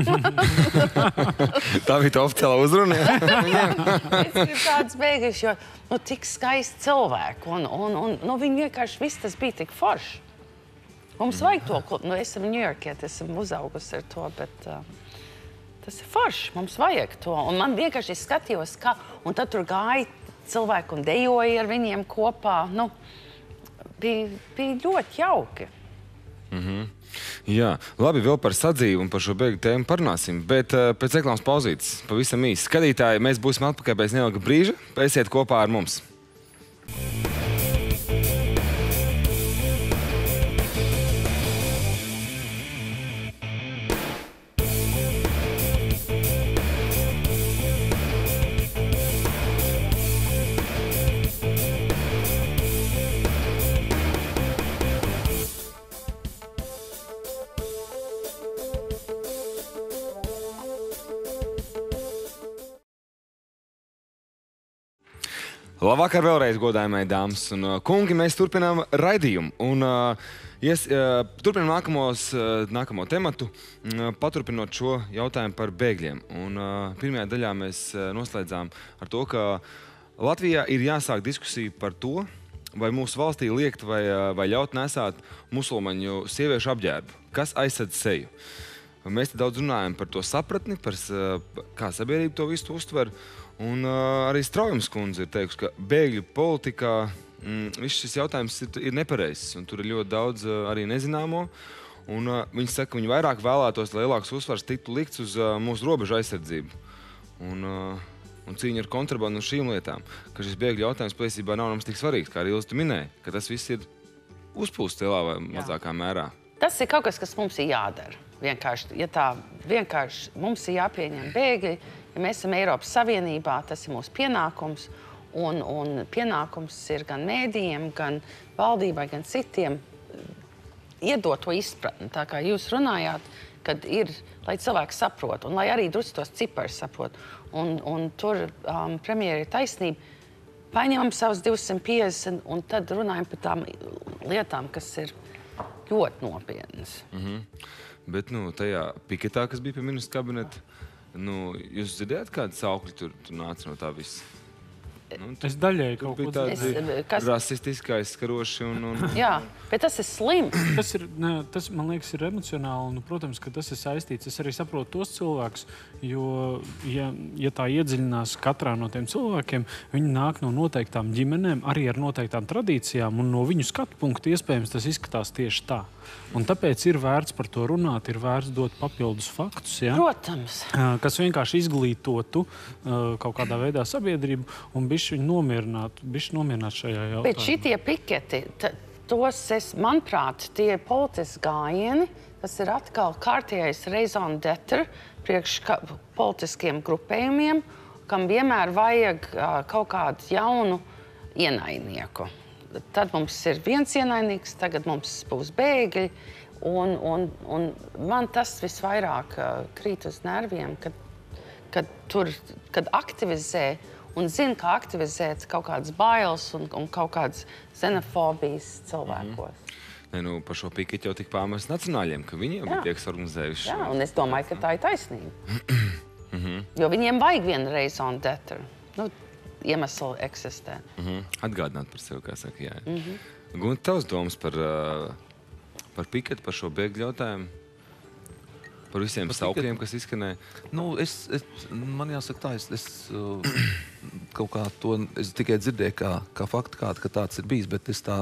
Tā bija tā oficiālā uzruna. jā? Es gribu tādas bēgļus, jo nu, tik skaisti cilvēki. Un, un, un nu, viņi vienkārši viss tas bija tik forši. Mums vajag to, ko, nu, esam ņujorkieti, esam uzaugusi ar to, bet uh, tas ir forši, mums vajag to. Un man vienkārši es skatījos, kā, un tad tur gāja cilvēki un dejoja ar viņiem kopā. Nu, bija, bija ļoti jauki. Jā, labi, vēl par sadzīvi un par šo bēgļu tēmu parunāsim, bet uh, pēc reklāmas pauzītes pavisam īsi. Skatītāji, mēs būsim atpakaļ pēc neilga brīža. Esiet kopā ar mums! Labvakar vēlreiz, godājumie dāmas un kungi. Mēs turpinām raidījumu un uh, ies, uh, turpinām nākamos, uh, nākamo tematu, uh, paturpinot šo jautājumu par bēgļiem. Un, uh, pirmajā daļā mēs uh, noslēdzām ar to, ka Latvijā ir jāsāk diskusija par to, vai mūsu valstī liekt vai, uh, vai ļaut nesāt musulmaņu sieviešu apģērbu, kas aizsedz seju. Mēs te daudz runājam par to sapratni, par uh, kā sabiedrība to visu uztver. Un uh, arī Straujums kundze ir teikusi, ka bēgļu politikā mm, viss šis jautājums ir, ir nepareizs, un tur ir ļoti daudz uh, arī nezināmo. Un, uh, viņi saka, ka viņi vairāk vēlētos, lai lielāks uzsvars tiktu likts uz uh, mūsu robežu aizsardzību un, uh, un cīņu ar kontrabandu un šīm lietām. Ka šis bēgļu jautājums patiesībā nav mums tik svarīgs, kā arī Ilze tu minēja, ka tas viss ir uzpūsts lielā vai mazākā mērā. Tas ir kaut kas, kas mums ir jādara. Vienkārši, ja tā vienkārši mums ir jāpieņem bēgļi, ja mēs esam Eiropas Savienībā, tas ir mūsu pienākums, un, un pienākums ir gan mēdījiem, gan valdībai, gan citiem iedot to izpratni. Tā kā jūs runājāt, kad ir, lai cilvēki saprot, un lai arī drusku tos ciparus saprot. Un, un tur um, premjera ir taisnība, paņemam savus divsimt piecdesmit, un tad runājam par tām lietām, kas ir ļoti nopietnas. Mm-hmm. Bet nu, tajā piketā, kas bija pie ministra kabineta, nu, jūs dzirdējāt, kādi saukļi tur, tur nāca no tā visa? Nu, es daļēju kaut ko tādi kas... rasistiski aizskaroši un... un... Jā, bet tas ir slim. Tas, ir, ne, tas, man liekas, ir emocionāli, un, protams, ka tas ir saistīts. Es arī saprotu tos cilvēkus, jo, ja, ja tā iedziļinās katrā no tiem cilvēkiem, viņi nāk no noteiktām ģimenēm, arī ar noteiktām tradīcijām, un no viņu skatu punktu iespējams tas izskatās tieši tā. Un tāpēc ir vērts par to runāt, ir vērts dot papildus faktus, ja? Protams. Kas vienkārši izglītotu kaut kādā veidā sabiedrību un bišķi viņu nomierinātu, bišķi nomierinātu šajā jautājumā. Bet šitie piketi, tos es, manuprāt, tie politiski gājieni, tas ir atkal kārtējais raison d'être priekš politiskiem grupējumiem, kam vienmēr vajag kaut kādu jaunu ienaidnieku. Tad mums ir viens ienaidnieks, tagad mums būs bēgļi, un, un, un man tas visvairāk uh, krīt uz nerviem, kad, kad tur, kad aktivizē un zina, kā aktivizēt kaut kādas bailes un, un kaut kādas xenofobijas cilvēkos. Mm-hmm. Ne, nu, par šo piketi jau tik pāmēs nacionāļiem, ka viņiem ir tieks organizējuši. Jā, un es domāju, ka tā ir taisnība. Mm-hmm. Jo viņiem vajag vienu raison d'être. Nu, iemesli eksistē. Mm-hmm. Atgādināt par sevi, kā saka, jā. Mm-hmm. Gunta, tavs domas par, par piketu, par šo bēgļu jautājumu? Par visiem par saukļiem, piketu, kas izskanēja? Nu, es, es, man jāsaka tā, es, es kaut kā to, es tikai dzirdēju kā, kā faktu kādu, ka tāds ir bijis, bet es tā,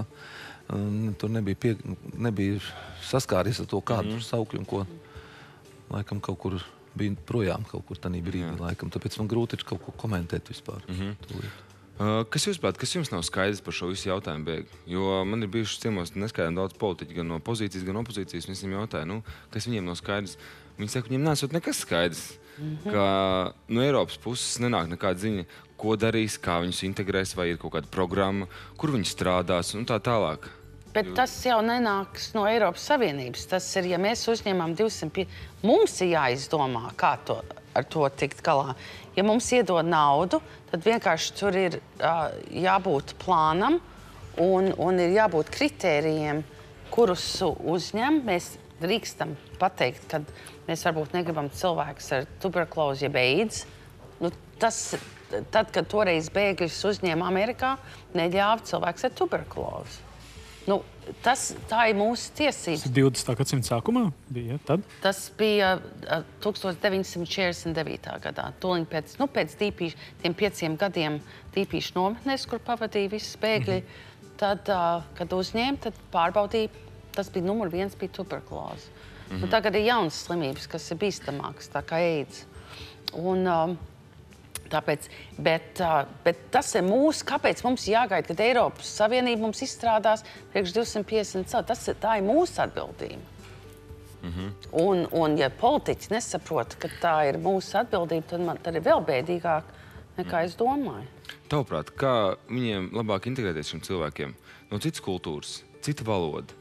tur nebija, pie, nebija saskāries ar to kādu mm-hmm. saukļu, un ko laikam kaut kur bija projām kaut kur tādā brīdī, laikam. Tāpēc man grūti ir kaut ko komentēt vispār. Mm-hmm. uh, kas jūs prāt, kas jums nav skaidrs par šo visu jautājumu bēgļu? Jo man ir bijuši ciemos neskaidrām daudz politiķi, gan no pozīcijas, gan opozīcijas. Viņiem jautāja, nu, kas viņiem nav skaidrs. Viņi saka, viņiem nesot nekas skaidrs. Mm-hmm. Ka no Eiropas puses nenāk nekāda ziņa, ko darīs, kā viņus integrēs, vai ir kaut kāda programma, kur viņi strādās un tā tālāk. Bet tas jau nenāks no Eiropas Savienības. Tas ir, ja mēs uzņemam divsimt piecdesmit, mums ir jāizdomā, kā to, ar to tikt galā. Ja mums iedod naudu, tad vienkārši tur ir uh, jābūt plānam un, un ir jābūt kritērijiem, kurus uzņem. Mēs drīkstam pateikt, ka mēs varbūt negribam cilvēkus ar tuberkulozi, jeb AIDS. Nu, tas, tad, kad toreiz bēgļus uzņēma Amerikā, neļāva cilvēks ar tuberkulozi. Nu, tas, tā ir mūsu tiesības. Tas divdesmitā gadsimta sākumā bija, tad? Tas bija tuksmit deviņsimt četrdesmit devītā gadā. Tūliņ pēc, nu, pēc dīpīš, tiem pieciem gadiem dīpīšu nometnēs, kur pavadīja visas bēgļi. Mm-hmm. Tad, kad uzņēma, tad pārbaudīja, tas bija numur viens, bija tuberkuloze. Mm-hmm. Nu, tagad ir jaunas slimības, kas ir bīstamākas, tā kā AIDS. Un... Um, Tāpēc, bet, bet tas ir mūsu, kāpēc mums jāgaida, kad Eiropas Savienība mums izstrādās priekš divsimt piecdesmit cilvēku. Tas ir, tā ir mūsu atbildība. Mm-hmm. un, un ja politiķis nesaprot, ka tā ir mūsu atbildība, tad man tad ir vēl bēdīgāk, nekā mm. es domāju. Tavuprāt, kā viņiem labāk integrēties šiem cilvēkiem? No citas kultūras, cita valoda.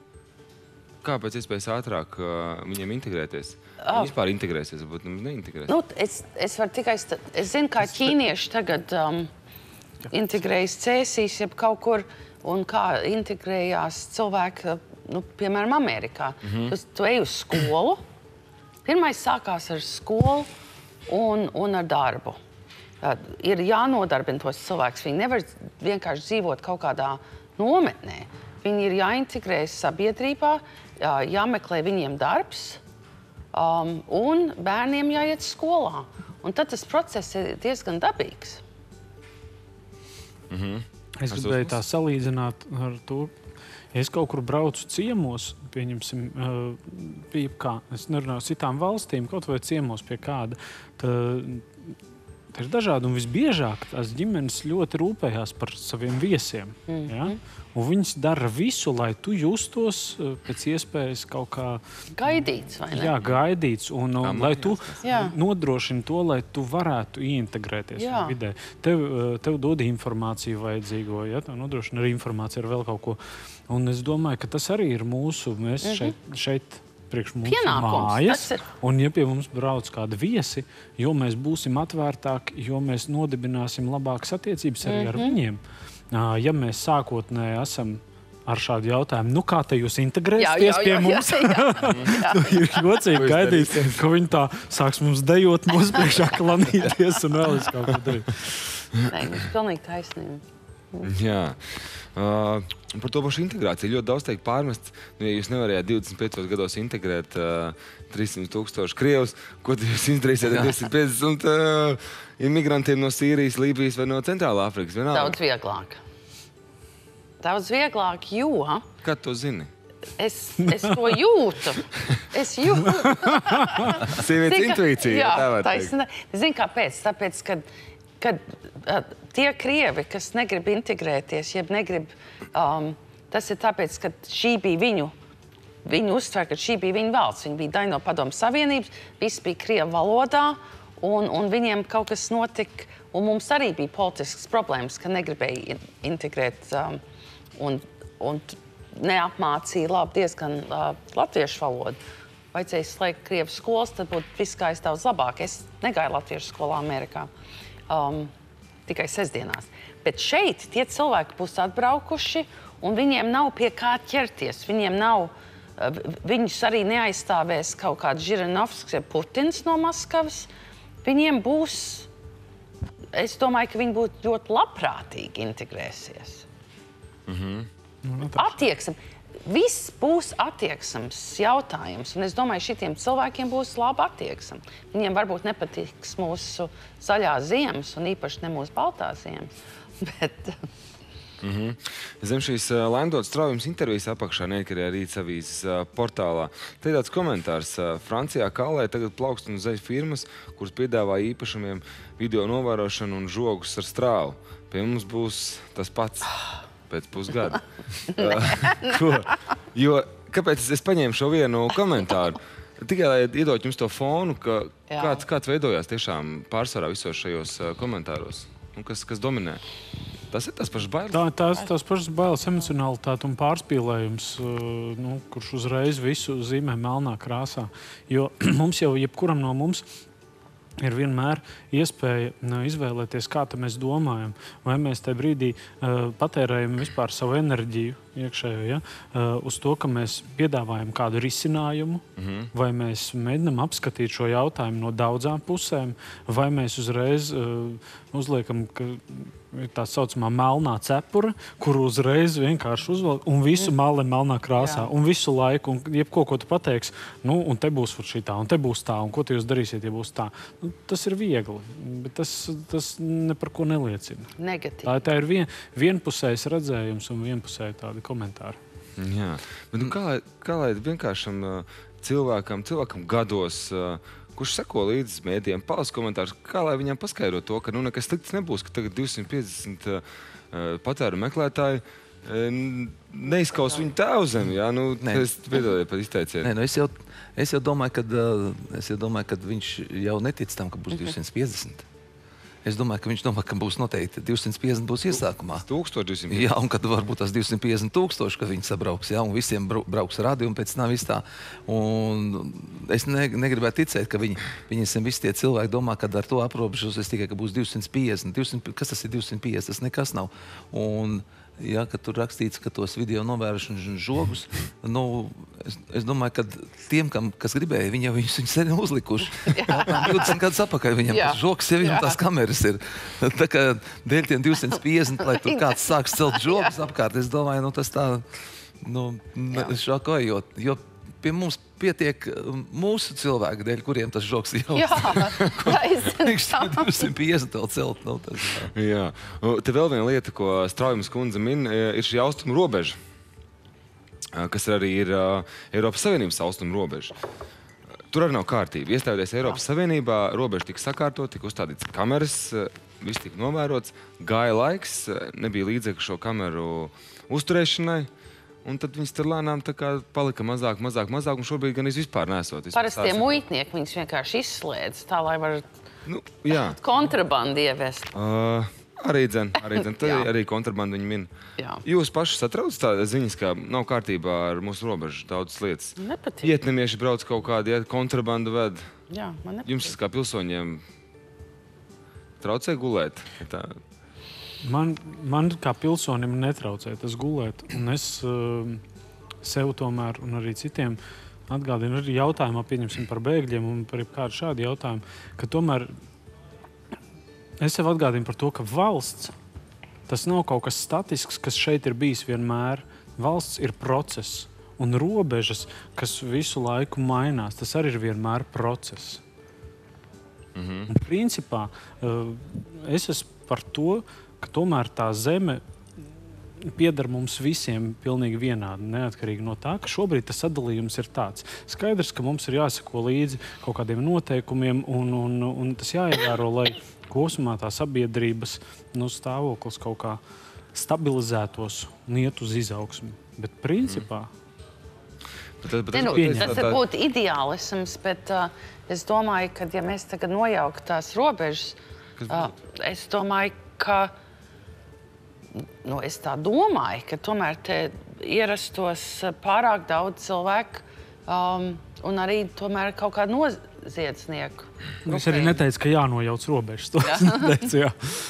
Kā pēc iespējas ātrāk uh, viņiem integrēties? Viņi vispār integrēsies, varbūt nemaz neintegrēsies. Nu, es, es varu tikai... Es zinu, kā ķīnieši tagad um, integrējas cēsīs, jeb kaut kur, un kā integrējās cilvēki, nu, piemēram, Amerikā. Mm-hmm. tu, tu ej uz skolu, pirmais sākās ar skolu un, un ar darbu. Uh, ir jānodarbina tos cilvēkus. Viņi nevar vienkārši dzīvot kaut kādā nometnē. Viņi ir jāintegrējas sabiedrībā, jā, jāmeklē viņiem darbs, um, un bērniem jāiet skolā. Un tad tas process ir diezgan dabīgs. Mm-hmm. Es gribēju tā salīdzināt ar to, ja es kaut kur braucu ciemos, pieņemsim, pie kā, es nerunāju citām valstīm, kaut vai ciemos pie kāda, tad tā ir dažādi, un visbiežāk tās ģimenes ļoti rūpējās par saviem viesiem. Mm-hmm. Ja? Un viņas dara visu, lai tu justos pēc iespējas kaut kā... Gaidīts, vai ne? Jā, gaidīts, un, un lai tu jā. nodrošini to, lai tu varētu ieintegrēties vidē. Tev, tev dod informāciju vajadzīgo, ja? Tev nodrošina arī informāciju ar vēl kaut ko. Un es domāju, ka tas arī ir mūsu, mēs mm-hmm. šeit... šeit priekš mums pienākums, mājas, ir. Un ja pie mums brauc kādi viesi, jo mēs būsim atvērtāki, jo mēs nodibināsim labākas attiecības arī mm-hmm. ar viņiem. Ja mēs sākotnēji esam ar šādu jautājumu, nu kā te jūs integrēsieties pie mums? Jā, jā, jā. Ir jocīgi gaidīt, ka viņi tā sāks mums dejot mūsu priekšā, klanīties un vēl es kaut ko darīt. Nē, mums pilnīgi taisnība. Jā. Uh, par to pašu integrāciju ļoti daudz teikt pārmests. Nu, ja jūs nevarējāt divdesmit piecos gados integrēt uh, trīssimt tūkstoši krievus, ko jūs izdarīsiet ar divsimt piecdesmit uh, imigrantiem no Sīrijas, Lībijas vai no Centrālā Afrikas? Vienalga. Daudz vieglāk. Daudz vieglāk, jo... Kā tu zini? Es, es to jūtu. Es jūtu. Sievietes intuīcija. Jā, tā var teikt. taisnība. Zini, kāpēc? Tāpēc, kad, kad uh, tie krievi, kas negrib integrēties, jeb negrib, um, tas ir tāpēc, ka šī bija viņu, viņu uztver, ka šī bija viņu valsts. Viņi bija daļa no Padomu Savienības, viss bija krievu valodā, un, un viņiem kaut kas notika, un mums arī bija politiskas problēmas, ka negribēja integrēt um, un, un neapmācīja labi diezgan uh, latviešu valodu. Vajadzēja slēgt krievu skolas, tad būtu viss gājis daudz labāk. Es negāju latviešu skolā Amerikā. Um, tikai sestdienās. Bet šeit tie cilvēki būs atbraukuši, un viņiem nav pie kā ķerties. Viņiem nav, viņus arī neaizstāvēs kaut kāds Žirinovskis vai Putins no Maskavas. Viņiem būs, es domāju, ka viņi būtu ļoti labprātīgi integrēsies. Mm-hmm. Attieksme. Viss būs attieksmes jautājums, un es domāju, šitiem cilvēkiem būs laba attieksme. Viņiem varbūt nepatiks mūsu zaļās ziemas, un īpaši ne mūsu baltās ziemas, bet... Mm-hmm. Zem šīs uh, Laimdotas Straujums intervijas apakšā neatkarīgā Rītas avīzes uh, portālā. Te tāds komentārs. Uh, Francijā Kalē tagad plaukst un zeļ firmas, kuras piedāvā īpašumiem video novērošanu un žogus ar strāvu. Pie mums būs tas pats. Pēc pusgada. uh, ko? Jo, kāpēc es, es paņēmu šo vienu komentāru? Tikai, lai iedot jums to fonu, ka kāds, kāds veidojās tiešām pārsvarā visos šajos uh, komentāros, un kas, kas dominē. Tas ir tas pašas bailes? Tā, tās, tās pašas bailes, emocionalitāte un pārspīlējums, uh, nu, kurš uzreiz visu zīmē melnā krāsā. Jo mums jau, jebkuram no mums, ir vienmēr iespēja nu, izvēlēties, kā mēs domājam. Vai mēs tajā brīdī uh, patērējam vispār savu enerģiju iekšējo, ja? uh, uz to, ka mēs piedāvājam kādu risinājumu, mm-hmm. vai mēs mēģinam apskatīt šo jautājumu no daudzām pusēm, vai mēs uzreiz uh, uzliekam, ka ir tā saucamā melnā cepura, kuru uzreiz vienkārši uzvelk un visu mali melnā krāsā. Jā. Un visu laiku, un jebko, ko tu pateiksi, nu, un te būs šitā, un te būs tā, un ko tu jūs darīsiet, ja būs tā. Nu, tas ir viegli, bet tas, tas ne par ko neliecina. Negatīvi. Tā, tā ir vien, vienpusējs redzējums un vienpusēji tādi komentāri. Jā, bet nu, kā, lai, kā lai vienkāršam uh, cilvēkam, cilvēkam gados, uh, kurš seko līdz mēdījiem, palas komentārus, kā lai viņam paskaidro to, ka nu, nekas slikts nebūs, ka tagad divsimt piecdesmit uh, patēru meklētāji uh, neizkaus viņu tēvu zemi, jā? Nu, es piedodiet par izteicienu. Nē, nu es jau, es jau domāju, kad, uh, es jau domāju, kad viņš jau netic tam, ka būs divsimt piecdesmit. Es domāju, ka viņš domā, ka būs noteikti divsimt piecdesmit būs iesākumā. tūkstoši divsimt piecdesmit. Jā, un kad varbūt tas divsimt piecdesmit tūkstoši, kad viņi sabrauks, jā, un visiem brauks radi, un pēc tam viss tā. Un es ne, negribētu ticēt, ka viņi, viņiem visi tie cilvēki domā, ka ar to aprobežos tikai, ka būs divsimt piecdesmit. divsimt, kas tas ir divsimt piecdesmit? Tas nekas nav. Un, ja, kad tur rakstīts, ka tos video novērošanas žogus, nu, es, es domāju, ka tiem, kam, kas gribēja, viņi jau viņus sen uzlikuši. divdesmit gadus apakaļ viņam tas žogs, ja viņam tās kameras ir. Tā kā dēļ tiem divsimt piecdesmit, lai tur kāds sāks celt žogus apkārt, es domāju, nu, tas tā, nu, šokojot, jo pie mums pietiek mūsu cilvēki, dēļ kuriem tas žogs jau Jā, divsimt piecdesmit vēl celt. Nu, tas, jā. Te vēl viena lieta, ko Straujamas kundze min, ir šī austrumu robeža, kas arī ir Eiropas Savienības austrumu robeža. Tur arī nav kārtība. Iestājoties Eiropas Savienībā, robeža tika sakārtot, tika uzstādīts kameras, viss tika novērots, gāja laiks, nebija līdzekļu šo kameru uzturēšanai. Un tad viņas tur lēnām tā kā palika mazāk, mazāk, mazāk, un šobrīd gan es vispār nesot. Parasti tie muitnieki viņus vienkārši izslēdz, tā lai var nu, jā. kontrabandu ievest. Uh, arī dzen, arī dzen. Tad arī kontrabandu viņi min. Jā. Jūs paši satrauc tā ziņas, ka nav kārtībā ar mūsu robežu daudzas lietas. Nepatīk. Vietnamieši brauc kaut kādi, ja kontrabandu ved. Jā, man nepatīk. Jums kā pilsoņiem traucē gulēt? Tā... Man, man kā pilsonim netraucē tas gulēt, un es uh, sev tomēr, un arī citiem atgādinu, arī jautājumā pieņemsim par bēgļiem un par kādu šādu jautājumu, ka tomēr es sev atgādinu par to, ka valsts, tas nav kaut kas statisks, kas šeit ir bijis vienmēr. Valsts ir process, un robežas, kas visu laiku mainās, tas arī ir vienmēr process. Mm-hmm. Un principā uh, es esmu par to, ka tomēr tā zeme pieder mums visiem pilnīgi vienādi, neatkarīgi no tā, ka šobrīd tas sadalījums ir tāds. Skaidrs, ka mums ir jāsako līdzi kaut kādiem noteikumiem, un, un, un tas jāievēro, lai kopumā tā sabiedrības nu, stāvoklis kaut kā stabilizētos un iet uz izaugsmu. Bet principā... Bet, bet, bet, ne, nu, pieņem, tas tā... ir būt ideālisms, bet uh, es domāju, ka ja mēs tagad nojauktu tās robežas, uh, es domāju, ka Nu, es tā domāju, ka tomēr te ierastos pārāk daudz cilvēku um, un arī tomēr kaut kādu noziedznieku. Nu, es arī neteicu, ka jānojauc robežas. To es neteicu, jā.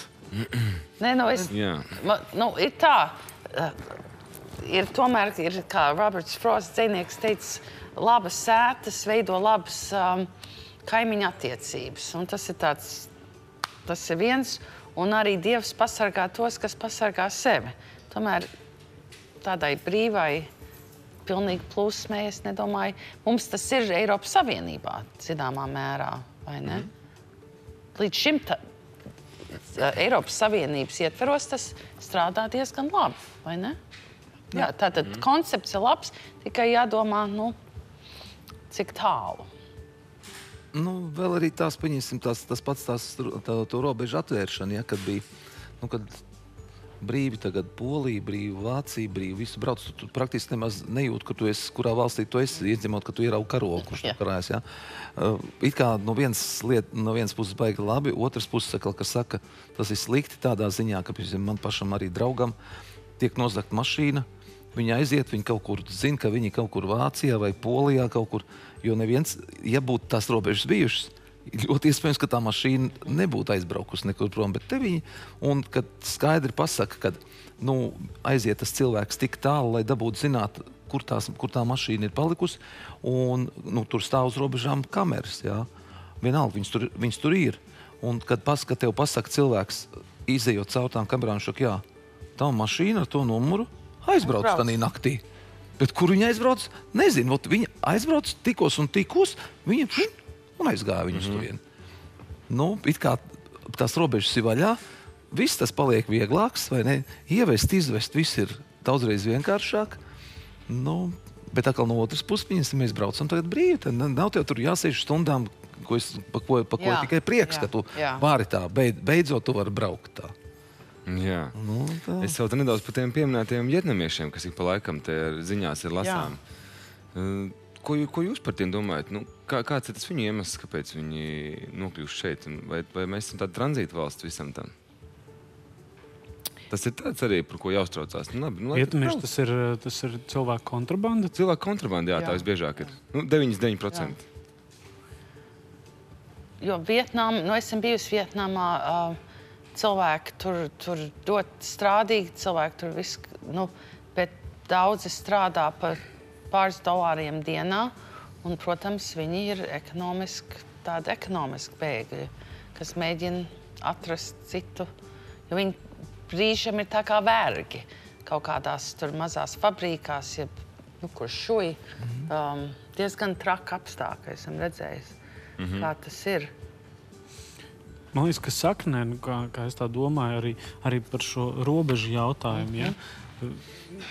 Nē, nu, es, ma, nu, ir tā, uh, ir tomēr, ir, kā Roberts Frosts dzejnieks teica, labas sētas veido labas um, kaimiņu attiecības. Un tas ir tāds, tas ir viens. Un arī Dievs pasargā tos, kas pasargā sevi. Tomēr tādai brīvai, pilnīgi plūsmai, es nedomāju, mums tas ir Eiropas Savienībā, zināmā mērā, vai ne? Līdz šim ta, Eiropas Savienības ietveros tas strādā diezgan labi, vai ne? Jā, tātad mm. koncepts ir labs, tikai jādomā, nu, cik tālu. Nu, vēl arī tās, paņemsim, tās, tas pats tās, tā, to robežu atvēršana, ja, kad bija, nu, kad brīvi tagad Polija, brīvi Vācija, brīvi visu brauc, tu, tu praktiski nemaz nejūt, ka tu esi, kurā valstī tu esi, iedzimot, ka tu ieraugi karogu, kurš tu karājas, ja. Uh, it kā no vienas liet, no vienas puses baigi labi, otras puses saka, ka saka, tas ir slikti tādā ziņā, ka, piemēram, man pašam arī draugam tiek nozagt mašīna, viņi aiziet, viņi kaut kur zina, ka viņi kaut kur Vācijā vai Polijā kaut kur, jo neviens, ja būtu tās robežas bijušas, ļoti iespējams, ka tā mašīna nebūtu aizbraukusi nekur prom, bet te viņi, un kad skaidri pasaka, ka, nu, aiziet tas cilvēks tik tālu, lai dabūtu zināt, kur, tās, kur tā mašīna ir palikusi, un, nu, tur stāv uz robežām kameras, jā. Vienalga, viņas tur, viņas tur ir. Un, kad, pas, kad tev pasaka cilvēks, izejot caur tām kamerām, šok, jā, tā mašīna ar to numuru aizbrauc tanī naktī. Bet kur viņa aizbrauc? Nezinu. Ot, viņa aizbrauc tikos un tikos, viņa pšt, un aizgāja viņus mm-hmm. tuvien. Nu, it kā tās robežas ir vaļā, viss tas paliek vieglāks, vai ne? Ievest, izvest, viss ir daudzreiz vienkāršāk. Nu, bet atkal no otras puses, viņas, mēs braucam tagad brīvi, tad nav tev tur jāsēž stundām, ko es, pa ko, pa ko tikai prieks, jā, ka tu jā. Vari tā, beid, beidzot tu vari braukt tā. Jā. Nu, es vēl te nedaudz par tiem pieminētajiem vietnamiešiem, kas ik pa laikam te ziņās ir lasām. Jā. ko, ko jūs par tiem domājat? Nu, kā, kāds ir tas viņu iemesls, kāpēc viņi nokļūst šeit? Vai, vai mēs esam tāda tranzīta valsts visam tam? Tas ir tāds arī, par ko jāuztraucās. Nu, labi, nu, Vietamieši tas ir, tas ir cilvēku kontrabanda? Cilvēku kontrabanda, jā, jā. Tā visbiežāk ir. Nu, deviņdesmit deviņi procenti. Jo Vietnām, nu esam bijusi Vietnamā, uh, cilvēki tur, tur ļoti strādīgi, cilvēki tur viss, nu, bet daudzi strādā par pāris dolāriem dienā, un, protams, viņi ir ekonomiski, tādi ekonomiski bēgļi, kas mēģina atrast citu, jo viņi brīžam ir tā kā vergi kaut kādās tur mazās fabrīkās, ja, nu, kur šuj, um, diezgan traka apstākļi, esam redzējis, mm-hmm. kā tas ir. Man liekas, ka saknē, nu, kā, kā es tā domāju, arī, arī par šo robežu jautājumu, mm-hmm. ja?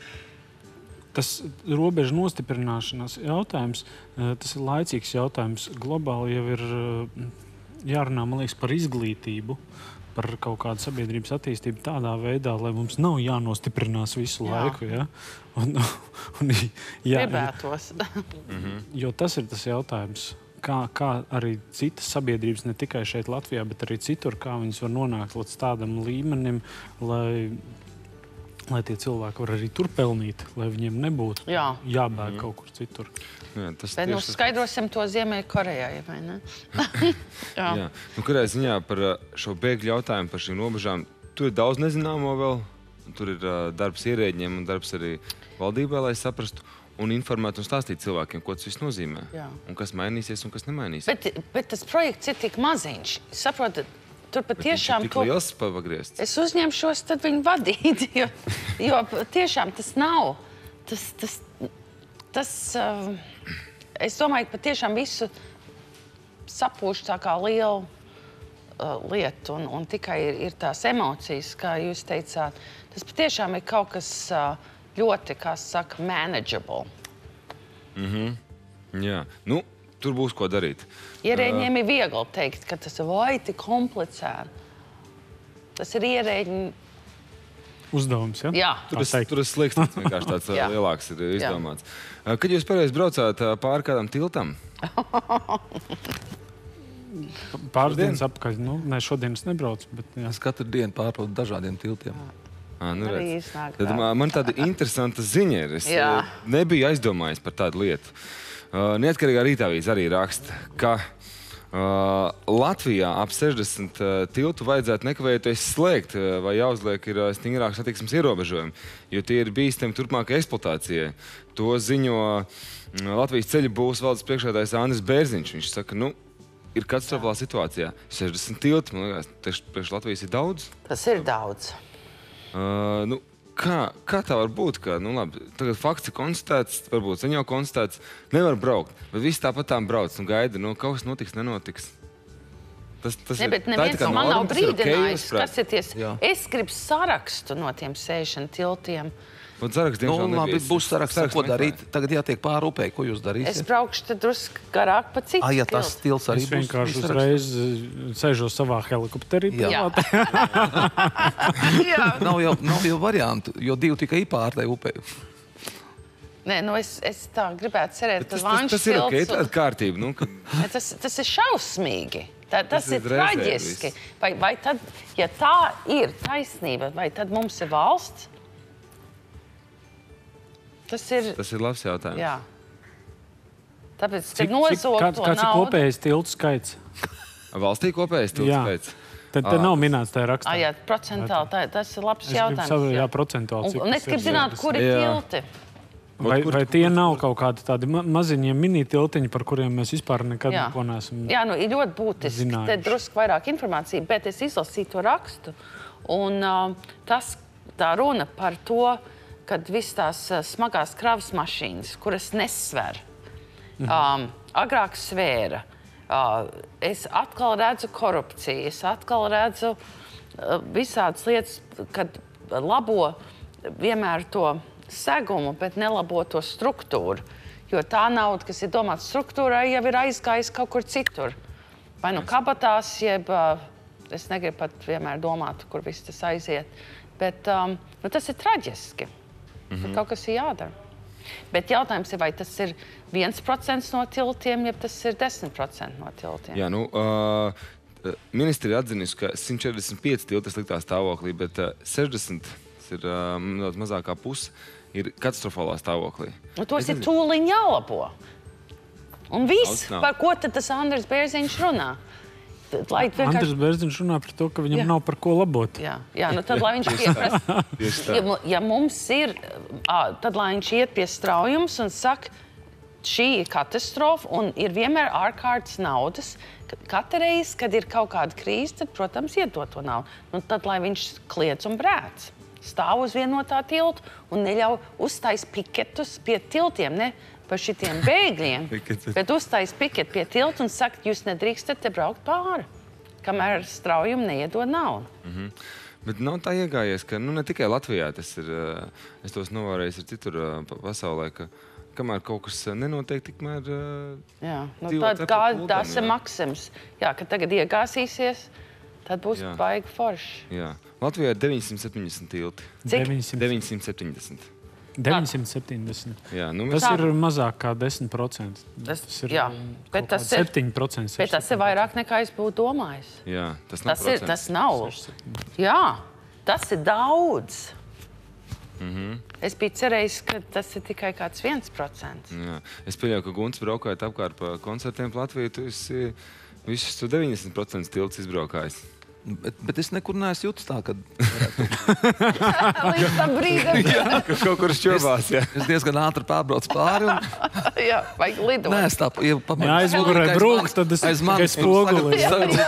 Tas robežu nostiprināšanās jautājums, tas ir laicīgs jautājums. Globāli jau ir jārunā, man liekas, par izglītību, par kaut kādu sabiedrības attīstību tādā veidā, lai mums nav jānostiprinās visu jā. laiku. Ja? Un, un, jā, Gribētos. Jo tas ir tas jautājums, kā, kā arī citas sabiedrības, ne tikai šeit Latvijā, bet arī citur, kā viņas var nonākt līdz tādam līmenim, lai, lai tie cilvēki var arī tur pelnīt, lai viņiem nebūtu jā. jābēg mm. kaut kur citur. Jā, tas Bet nu skaidrosim to Ziemeļkorejai, vai ne? Jā. Jā. Nu, kurā ziņā par šo bēgļu jautājumu, par šīm robežām, tur ir daudz nezināmo vēl. Tur ir uh, darbs ierēģiem un darbs arī valdībai, lai saprastu un informētu un stāstītu cilvēkiem, ko tas viss nozīmē. Jā. Un kas mainīsies un kas nemainīsies. Bet, bet tas projekts ir tik maziņš. Saprotat, tur patiešām... Bet viņš ir tik liels pavagriezts. Es uzņemšos tad viņu vadīt, jo, jo tiešām tas nav. Tas, tas, tas uh, es domāju, ka patiešām visu sapūš tā kā lielu uh, lietu un, un tikai ir, ir tās emocijas, kā jūs teicāt. Tas patiešām ir kaut kas uh, ļoti, kā saka, manageable. Mhm. Jā. Nu, tur būs ko darīt. Ierēģiem uh, ir viegli teikt, ka tas ir vai tik komplicēti. Tas ir ierēģi... Uzdevums, ja? Jā. Tur es, tur es slieksnis vienkārši tāds lielāks ir izdomāts. Jā. Kad jūs pareizi braucāt pāri kādam tiltam? Pāris dienas apakaļ. Nu, ne, šodien es nebraucu, bet... Jā. Es katru dienu pārbraucu dažādiem tiltiem. À, nu Arī redz. iznāk Tad tā. man tāda interesanta ziņa ir. Es Jā. nebiju aizdomājies par tādu lietu. Uh, Neatkarīgā Rītāvīze arī raksta, ka Uh, Latvijā ap sešdesmit uh, tiltu vajadzētu nekavējoties slēgt uh, vai jāuzliek ir uh, stingrāk satiksmes ierobežojumi, jo tie ir bīstami turpmākai eksploatācijai. To ziņo uh, Latvijas ceļu būvs valdes priekšsēdētājs Andris Bērziņš. Viņš saka, nu, ir katastrofālā situācijā. sešdesmit tilti, man liekas, tieši priekš Latvijas ir daudz. Tas ir daudz. Uh, nu, Kā, kā tā var būt, ka, nu labi, tagad fakts ir konstatēts, varbūt sen jau konstatēts, nevar braukt, bet visi tāpat tām brauc un gaida, nu kaut kas notiks, nenotiks. Tas, tas Ne, bet ir, neviens tā man nav brīdinājis, okay, kas ir ties. Es gribu sarakstu no tiem sēšanu tiltiem. Un saraksts, Nu, diemžēl, labi, nebija. būs saraksts, ko meklē. darīt. Tagad jātiek pāri upei. Ko jūs Es darīsiet? braukšu tad drusku garāk pa citu Ah, ja tas tiltu. stils arī Es būs vienkārši sarakstā? uzreiz uh, sēžos savā helikopterī. Jā. Jā. Nav jau, nav jau variantu, jo divi tikai pār tai upei. Nē, nu es, es tā gribētu cerēt, Bet ka Tas, tas, tas ir ok, tāda kārtība. Nu, ka... Ne, tas, tas ir šausmīgi. Tā, tas, Tas ir ir reizē traģiski. viss. Vai, vai tad, ja tā ir taisnība, vai tad mums ir valsts? Tas ir, Tas ir labs jautājums. jā. Tāpēc, Cik, kad nozog kā, to kāds ir naudu... kopējais tiltu skaits? Valstī kopējais tiltu Jā. skaits. Tad te nav minēts tajā rakstā. Ah, jā, procentāli, tā, tas ir labs Es gribu jautājums. savu, jā, jā. procentuāli. Un, cik un tas es gribu ir. zināt, kur ir Jā. tilti. Vai, Kur- vai tie kur- nav kaut kādi tādi ma maziņie mini tiltiņi, par kuriem mēs vispār nekad Jā. neko neesam... Jā, nu, ir ļoti būtiski. Zinājuši. Te drusku vairāk informācija, bet es izlasīju to rakstu. Un uh, tas, tā runa par to, kad viss tās uh, smagās kravas mašīnas, kuras nesver, um, agrāk svēra. Uh, es atkal redzu korupciju, es atkal redzu uh, visādas lietas, kad labo vienmēr to segumu, bet nelabo to struktūru. Jo tā nauda, kas ir domāta struktūrai, jau ir aizgājusi kaut kur citur. Vai nu kabatās, jeb uh, es negribu pat vienmēr domāt, kur viss tas aiziet. Bet um, nu, tas ir traģiski. Mm-hmm. Kaut kas ir jādara. Bet jautājums ir, vai tas ir viens procents no tiltiem, ja tas ir desmit procenti no tiltiem? Jā, nu, uh, ministri ir atzinis, ka simt četrdesmit pieci tilti ir sliktā stāvoklī, bet uh, sešdesmit ir uh, mazākā puse ir katastrofālā stāvoklī. Nu, tos ir tūliņ jālabo. Un viss, par ko tad tas Andris Bērziņš runā? Lai vienkārši... Andris Bērziņš runā par to, ka viņam jā. nav par ko labot. Jā, jā nu tad, lai viņš pieprasa. ja, ja mums ir, tad, lai viņš iet pie Straujums un saka, šī ir katastrofa un ir vienmēr ārkārtas naudas. Katru reizi, kad ir kaut kāda krīze, tad, protams, iedot to naudu. Nu, tad, lai viņš kliedz un brēc. Stāv uz vienotā tiltu un neļauj uztais piketus pie tiltiem, ne par šitiem bēgļiem, bet uztais piketu pie tiltu un saka, jūs nedrīkstat te braukt pāri, kamēr Straujumi neiedod naudu. Mm-hmm. Bet nav tā iegājies, ka nu, ne tikai Latvijā tas ir, es tos novērējis ir citur pasaulē, ka kamēr kaut kas nenotiek, tikmēr jā, nu, tad kā tas ir Maksims. Jā, kad tagad iegāsīsies, tad būs jā. baigi forši. Jā. Latvijā ir deviņsimt septiņdesmit tilti. Cik? deviņsimt septiņdesmit. deviņsimt septiņdesmit. Jā, nu, tas tā. ir mazāk kā desmit procenti. Tas, tas ir jā, bet tas ir septiņi procenti. Bet tas ir vairāk nekā es būtu domājis. Jā, tas nav tas ir, tas nav. Jā, tas ir daudz. Mm-hmm. Es biju cerējis, ka tas ir tikai kāds viens procents. Jā. Es pieļauju, ka Gunts braukājot apkārt pa koncertiem Latviju, tu esi visus deviņdesmit procenti tilts izbraukājis. Bet, bet es nekur neesmu jūtis tā, kad... Līdz tam brīdam. Jā, ka kaut kur šķobās, jā. Es diezgan ātri pārbrauc pāri un... Jā, vajag lidot. Nē, es tā... Ja jā, aizmugurē brūk, tad es tikai spoguli.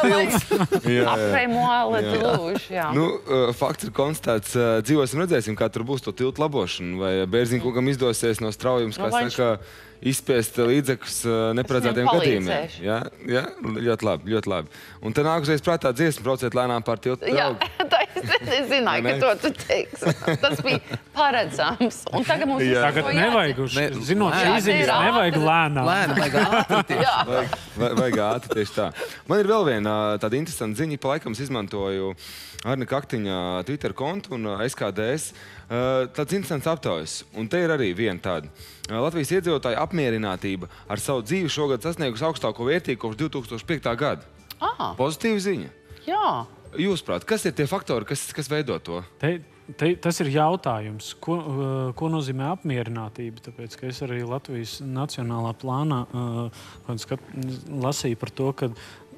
Aprēmoāli lūži, jā. Nu, fakts ir konstatēts, dzīvosim redzēsim, kā tur būs to tiltu labošanu, vai Bērziņkungam izdosies no Straujums, kā saka, izspiest līdzekļus neparedzētiem gadījumiem. Jā, jā, ļoti labi, ļoti labi. Un te nākusies prātā dziesmu brauciet lēnām pār tiltu draugu. Jā, tā es zināju, ka to tu teiksi. Tas bija paredzams. Un tagad mums ir tagad nevajag uz, zinot šīs ziņas, nevajag lēnām. Lēnām, vajag ātri tieši. Vajag, vajag ātri tieši tā. Man ir vēl viena tāda interesanta ziņa, pa laikam es izmantoju Arni Kaktiņa Twitter kontu un S K D S. Tāds interesants aptaujas. Un te ir arī viena tāda. Latvijas iedzīvotāja apmierinātība ar savu dzīvi šogad sasniegusi augstāko vērtību kopš divi tūkstoši piektā gada. Ah. Pozitīva ziņa. Jā. Jūsuprāt, kas ir tie faktori, kas, kas veido to? Te, te, tas ir jautājums, ko, ko nozīmē apmierinātība. Tāpēc, ka es arī Latvijas nacionālā plānā uh, skat, lasīju par to, ka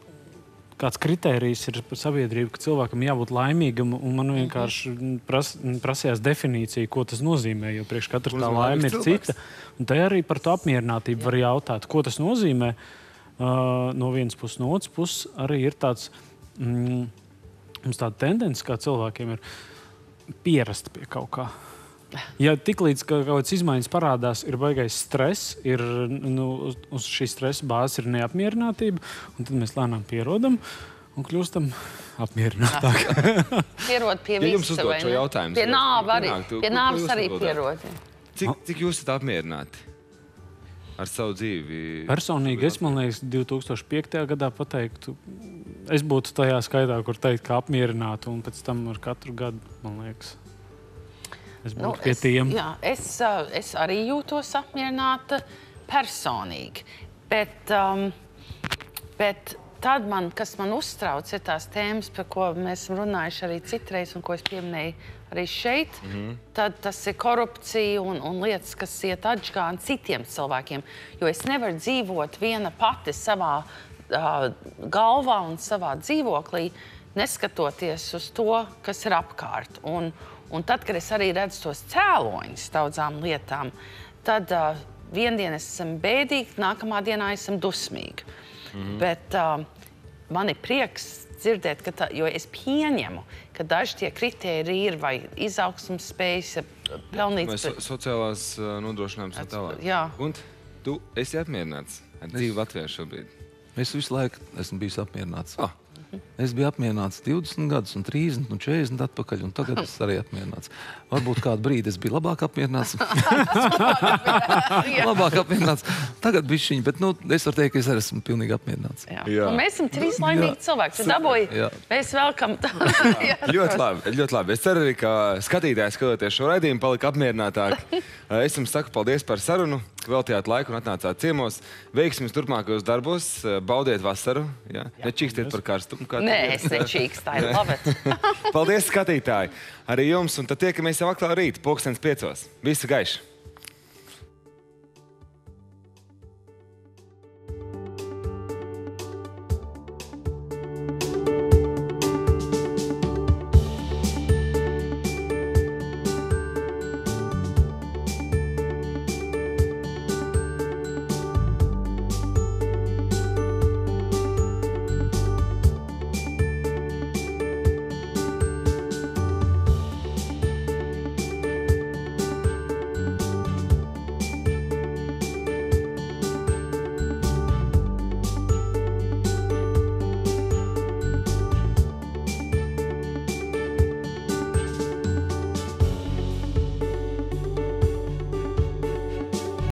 kāds kritērijs ir par sabiedrību, ka cilvēkam jābūt laimīgam, un man vienkārši pras, prasījās definīcija, ko tas nozīmē, jo priekš katra tā laime ir cita. Un te arī par to apmierinātību var jautāt, ko tas nozīmē. Uh, no vienas puses, no otras puses arī ir tāds, mm, mums tāda tendence, kā cilvēkiem ir pierast pie kaut kā. Ja tiklīdz kaut kādas izmaiņas parādās, ir baigais stress, ir, nu, uz šīs stresa bāzes ir neapmierinātība, un tad mēs lēnām pierodam un kļūstam apmierinātāki. Pierod pie ja jums visa, uzdot vai šo ne? jautājumu, Pie nāva arī, tu, pie ko- ko nāvas jūs arī atbildētu? pierod. Cik, cik jūs esat apmierināti ar savu dzīvi? Personīgi es, man liekas, divi tūkstoši piektajā gadā pateiktu, es būtu tajā skaitā, kur teikt, ka apmierinātu, un pēc tam ar katru gadu, man liekas, es būtu Nu, pie tiem. Es, jā, es, uh, es arī jūtos apmierināta personīgi. Bet, um, bet tad, man, kas man uztrauc, ir tās tēmas, par ko mēs esam runājuši arī citreiz un ko es pieminēju arī šeit. Mm-hmm. Tad tas ir korupcija un, un lietas, kas iet atžgāni citiem cilvēkiem. Jo es nevaru dzīvot viena pati savā uh, galvā un savā dzīvoklī, neskatoties uz to, kas ir apkārt. Un, Un tad, kad es arī redzu tos cēloņus daudzām lietām, tad uh, viendien es esmu bēdīga, nākamā dienā esmu dusmīga. Mm-hmm. Bet uh, man ir prieks dzirdēt, ka tā, jo es pieņemu, ka daži tie kritēriji ir vai izaugsmas spējas, pelnīts... Vai so, sociālās uh, nodrošinājums un tālāk. Jā. Un tu esi apmierināts ar dzīvi Latvijā šobrīd? Es visu laiku esmu bijis apmierināts. Oh. Es biju apmierināts divdesmit gadus, un trīsdesmit, un četrdesmit atpakaļ, un tagad es arī apmierināts. Varbūt kādu brīdi es biju labāk apmierināts. labāk apmierināts. Tagad bišķiņi, bet nu, es varu teikt, ka es arī esmu pilnīgi apmierināts. Jā. Jā. Un mēs esam trīs laimīgi cilvēki. Tu dabūji, mēs velkam. ļoti labi, ļoti labi. Es ceru arī, ka skatītāji skatoties šo raidījumu palika apmierinātāki. Es jums saku paldies par sarunu, ka veltījāt laiku un atnācāt ciemos. Veiksmes turpmākajos darbos, baudiet vasaru. Ja? Nečīkstiet par karstumu. Nē, es nečīkstu, I love it. Paldies, skatītāji! Arī jums, un tad tiekamies jau atkal rīt, pulkstens piecos. Visu gaišu!